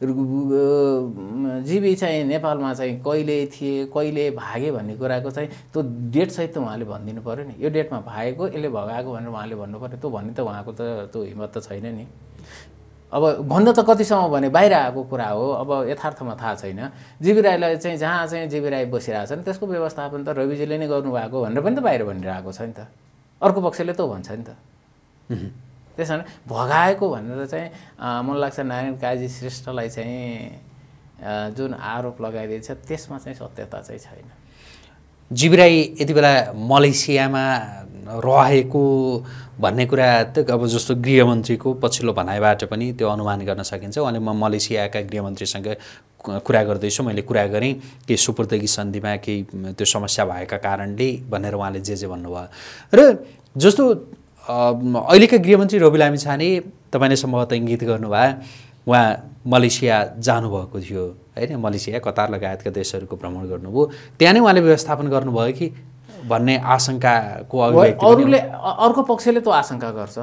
गर्दा जीवी चाहिँ नेपालमा चाहिँ कहिले थिए कहिले भागे भन्ने कुराको चाहिँ त्यो डेटसहित त उहाँले भनिदिनु पऱ्यो नि। यो डेटमा भागेको, यसले भगाएको भनेर उहाँले भन्नु पऱ्यो। त्यो भन्ने त उहाँको त त्यो हिम्मत त छैन नि। अब भन्न त कतिसम्म भने बाहिर आएको कुरा हो, अब यथार्थमा थाहा छैन। जीवी राईलाई चाहिँ जहाँ चाहिँ जीवी राई बसिरहेको छ नि त्यसको व्यवस्थापन त रविजीले नै गर्नुभएको भनेर पनि त बाहिर भनिरहेको छ नि त। अर्को पक्षले त भन्छ नि त। त्यस कारण भगाएको भनेर चाहिँ मलाई लाग्छ नारायण काजी श्रेष्ठलाई चाहिँ जुन आरोप लगाइदिएछ त्यसमा चाहिँ सत्यता चाहिँ छैन। जीवी राई यति बेला मलेसियामा रहेको भन्ने कुरा त अब जस्तो गृहमन्त्रीको पछिल्लो भनाइबाट पनि त्यो अनुमान गर्न सकिन्छ। उहाँले म मलेसियाका गृहमन्त्रीसँग कुरा गर्दैछु, मैले कुरा गरेँ केही सुपुर्दगी सन्धिमा केही त्यो समस्या भएका कारणले भनेर उहाँले जे भन्नुभयो। र जस्तो अहिलेका गृहमन्त्री रवि लामिछाने तपाईँले सम्भवतः इङ्गित गर्नुभयो, उहाँ मलेसिया जानुभएको थियो होइन, मलेसिया कतार लगायतका देशहरूको भ्रमण गर्नुभयो, त्यहाँ नै उहाँले व्यवस्थापन गर्नुभयो कि भन्ने आशंकाको अभिव्यक्ति अरूले अर्को पक्षले त्यो आशंका गर्छ।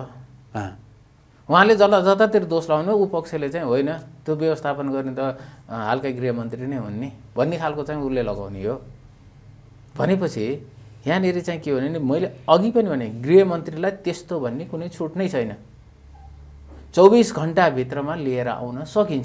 उहाँले जतातिर दोष लगाउनु ऊ पक्षले चाहिँ होइन त्यो व्यवस्थापन गर्ने त हालकै गृहमन्त्री नै हुन् नि भन्ने खालको चाहिँ उसले लगाउने हो। भनेपछि यहाँनिर चाहिँ के हो भने मैले अघि पनि भने गृहमन्त्रीलाई त्यस्तो भन्ने कुनै छुट नै छैन। 24 घण्टाभित्रमा लिएर आउन सकिन्छ।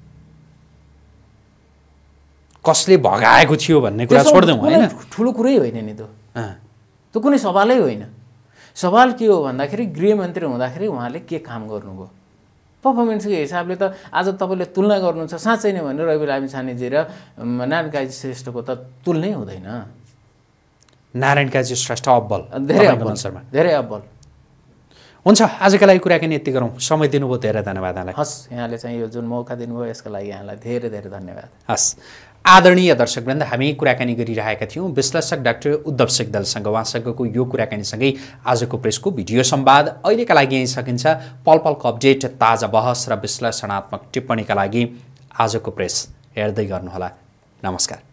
कसले भगाएको थियो भन्ने कुरा छोड्दैनौँ होइन, ठुलो कुरै होइन नि त्यो कुनै सवालै होइन। सवाल के हो भन्दाखेरि गृहमन्त्री हुँदाखेरि उहाँले के काम गर्नुभयो पर्फर्मेन्सको हिसाबले त आज तपाईँले तुलना गर्नुहुन्छ साँच्चै नै भने रवि लामिछानेजी र नारायण काजी श्रेष्ठको त तुलनै हुँदैन। नारायण काजी श्रेष्ठ अब्बल, धेरै अब्बल। हुन्छ, आजका लागि कुराकानी यति गरौँ। समय दिनुभयो, धेरै धन्यवाद यहाँलाई। हस्, यहाँले चाहिँ यो जुन मौका दिनुभयो यसको लागि यहाँलाई धेरै धेरै धन्यवाद। हस्, आदरणीय दर्शकवृन्द, हामी कुराकानी गरिरहेका थियौँ विश्लेषक डाक्टर उद्धव सिग्दलसँग। उहाँसँगको यो कुराकानीसँगै आजको प्रेसको भिडियो संवाद अहिलेका लागि यहीँ सकिन्छ। पल पलको अपडेट, ताजा बहस र विश्लेषणात्मक टिप्पणीका लागि आजको प्रेस हेर्दै गर्नुहोला। नमस्कार।